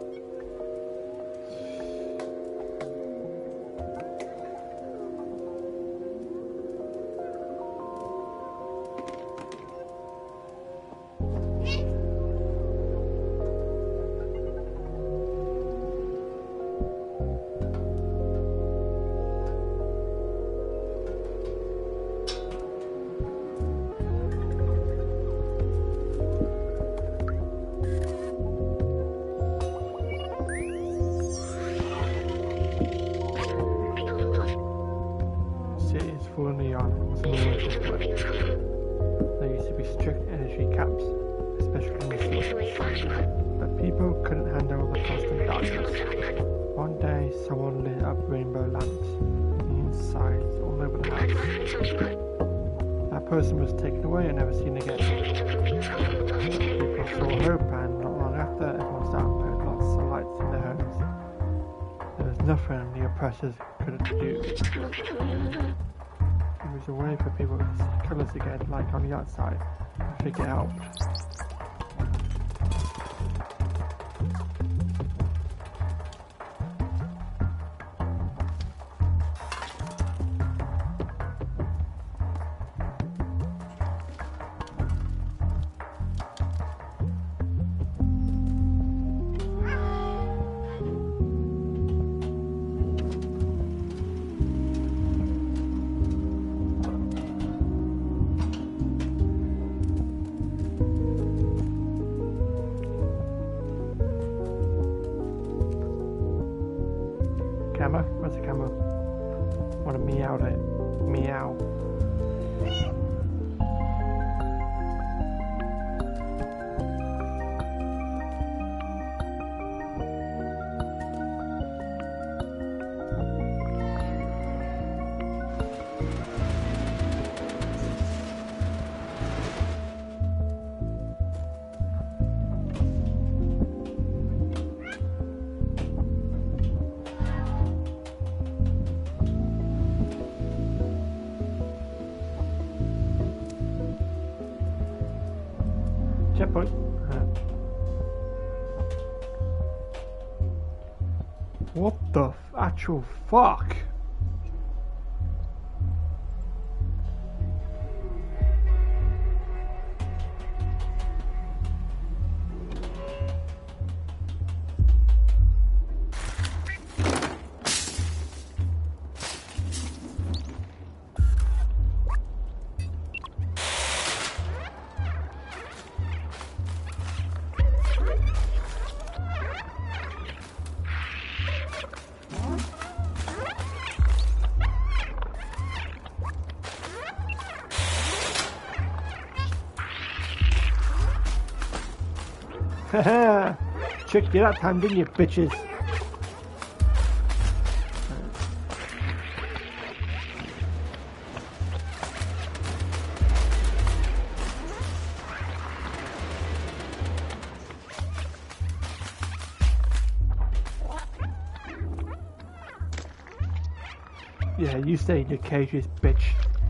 Couldn't do. It was a way for people to see colours again, like on the outside. I think it helped. Camera? Where's the camera? I want to meow it. Meow. Checkpoint. Uh, what the f actual fuck? Haha! Tricked you that time, didn't you, bitches? Yeah, you stay in your cages, bitch.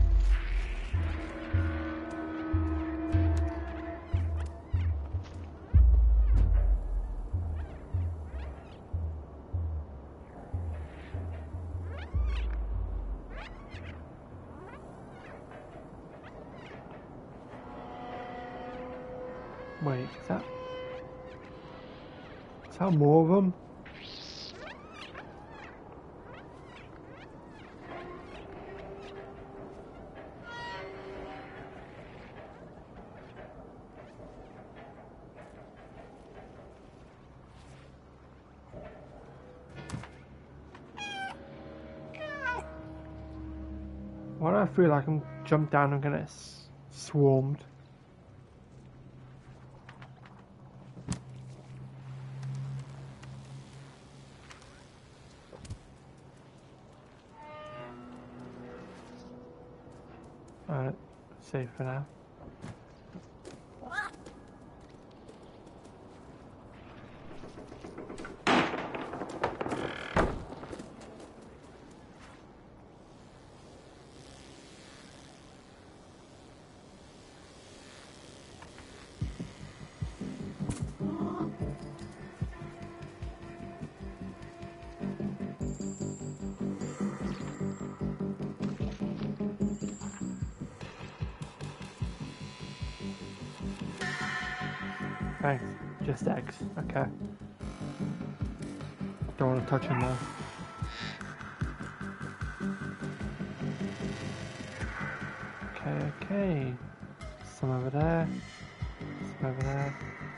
Wait, is that... Is that more of them? Why do I feel like I'm jumped down and gonna get s swarmed? Alright, safe for now. Thanks. Just eggs. Okay. Don't want to touch him though. Okay, okay. Some over there. Some over there.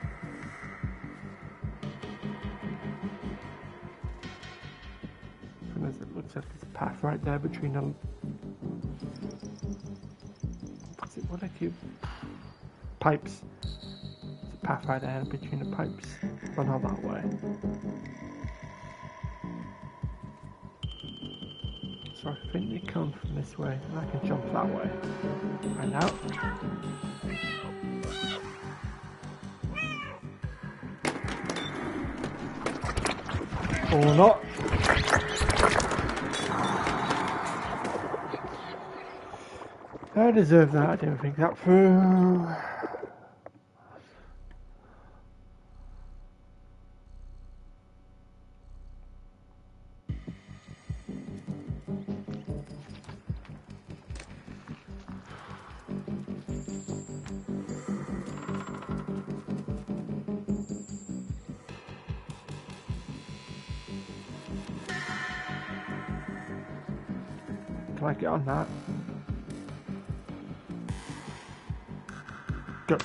And there's, it looks like there's a path right there between the... What's it? What are you? Pipes. Path right there between the pipes, but not that way. So I think they come from this way, and I can jump that way. Find out. Or not. I deserve that, I didn't think that through. Can I get on that? Go.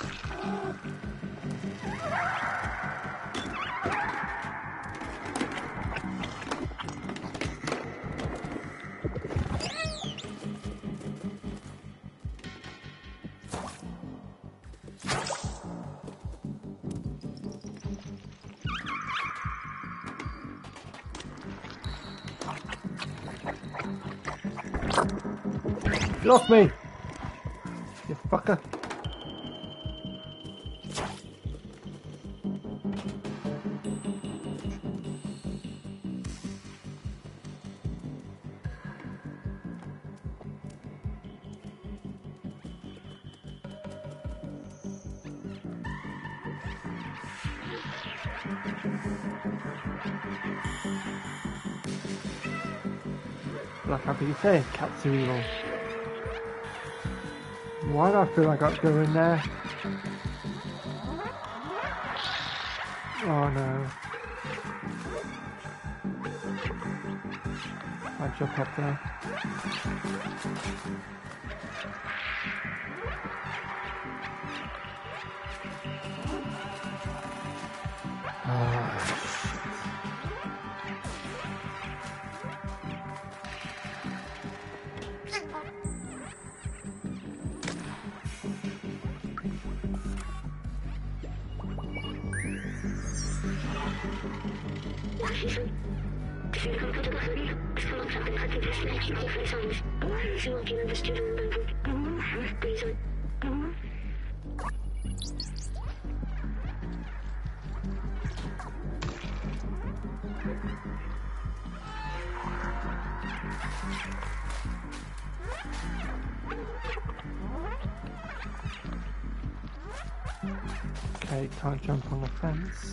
Get off me! You fucker. Like how you say, cats are evil. Why do I feel like I got to go in there? Oh no. I jump up there. Oh. Okay, can't jump on the fence.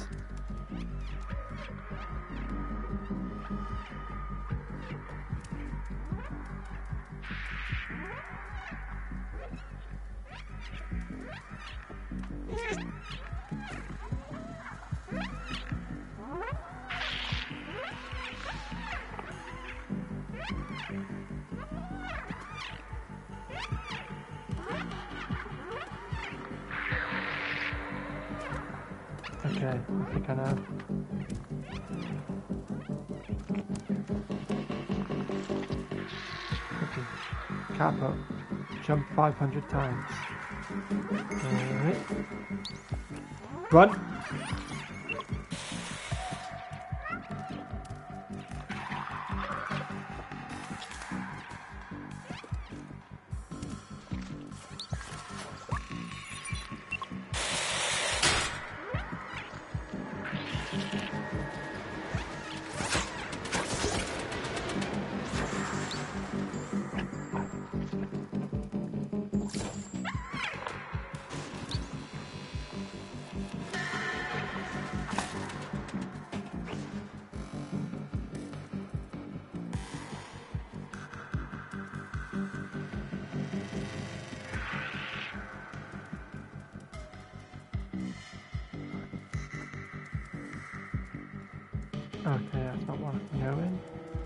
Okay, I think I know. Okay. Cap up. Jump five hundred times. Alright. Run! Okay, that's not what I'm knowing.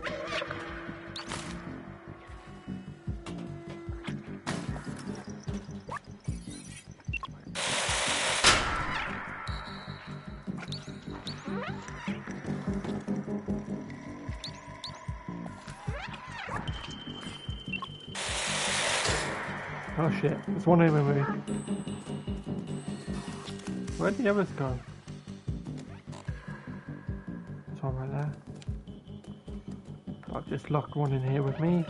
Oh shit, there's one enemy with me. Where'd the others go? There's one right there. I've just locked one in here with me.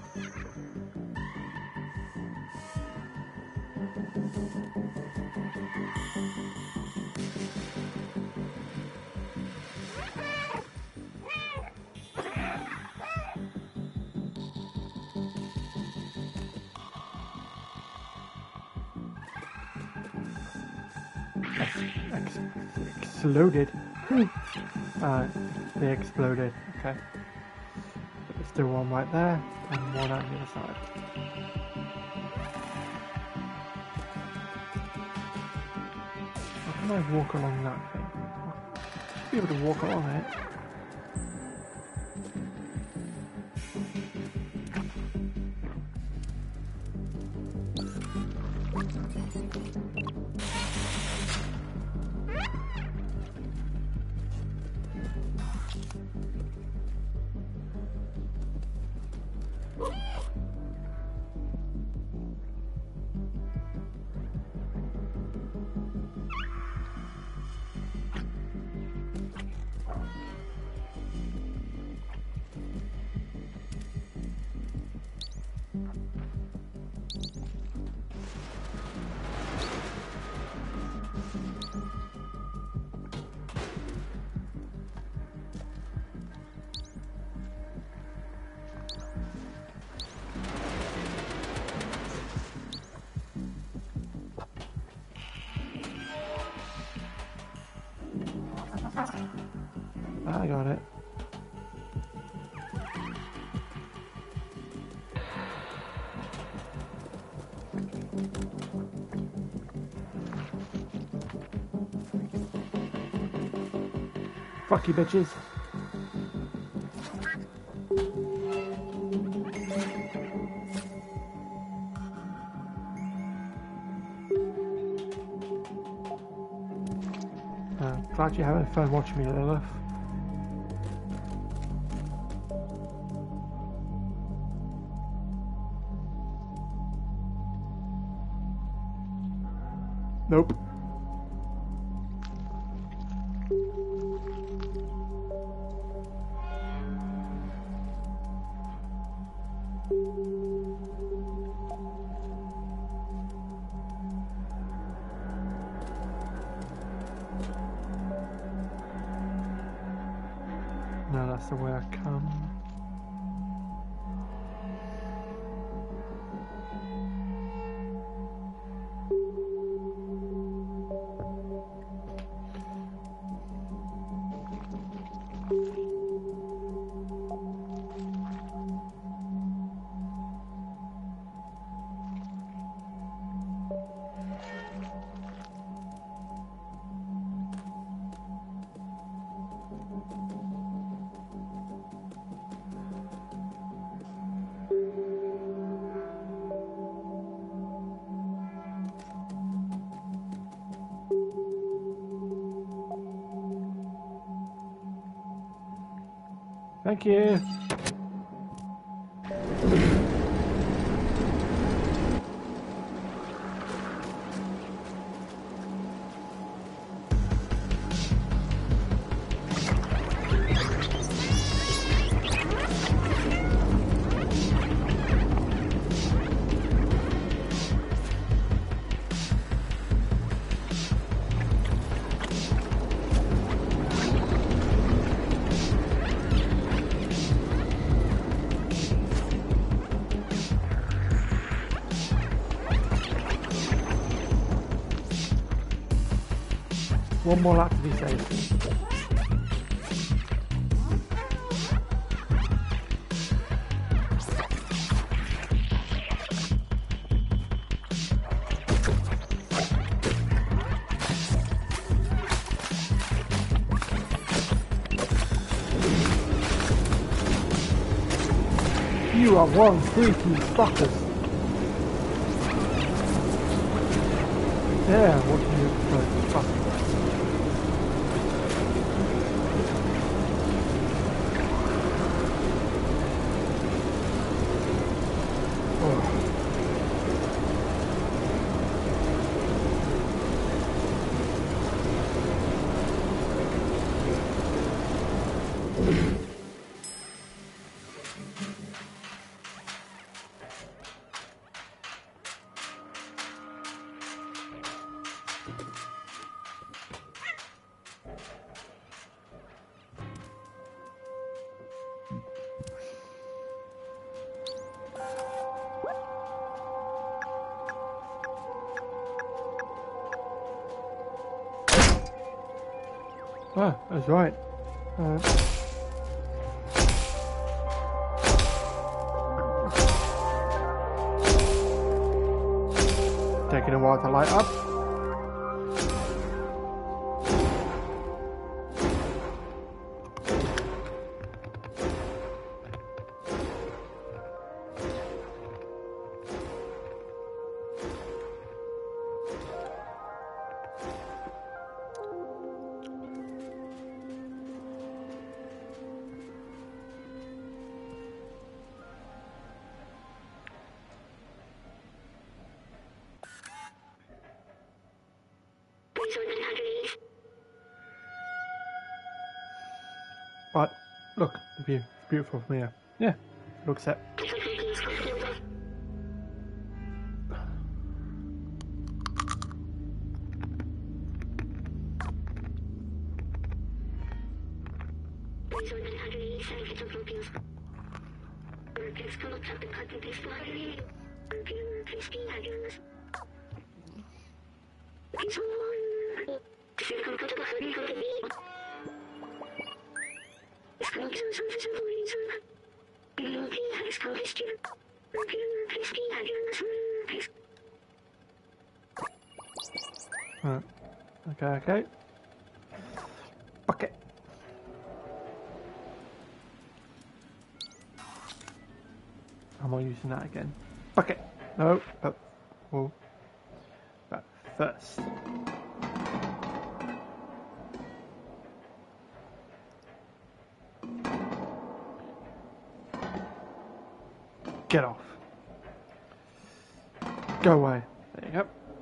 Ex exploded. uh, they exploded. Okay. But there's still one right there, and one on the other side. How can I walk along that thing? I should be able to walk along it. I got it. Fuck you, bitches. Uh, glad you're having fun watching me, Lilith. Nope. No, that's the way I come. Thank you. One more lap to be safe. You are one freaky fuckers. Yeah, what do you uh, fuck? Oh, that's right. Uh, taking a while to light up. But look, the view, it's beautiful from here. Yeah, looks it. Right. Okay, okay. Bucket. I'm not using that again. Bucket. No, but well, but first. Get off. Go away. There you go.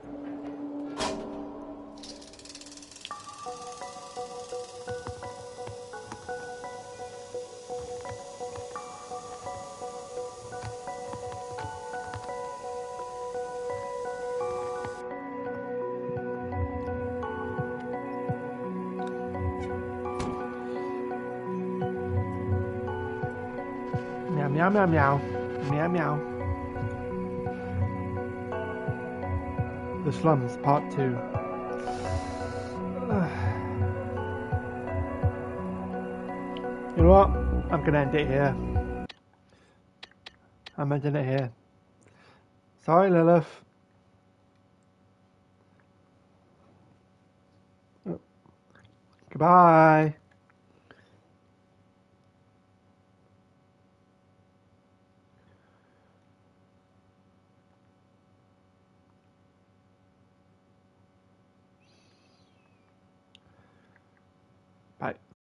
Meow meow meow meow. Meow meow. The Slums Part two. You know what? I'm gonna end it here. I'm ending it here. Sorry, Lilith. Goodbye. Bye.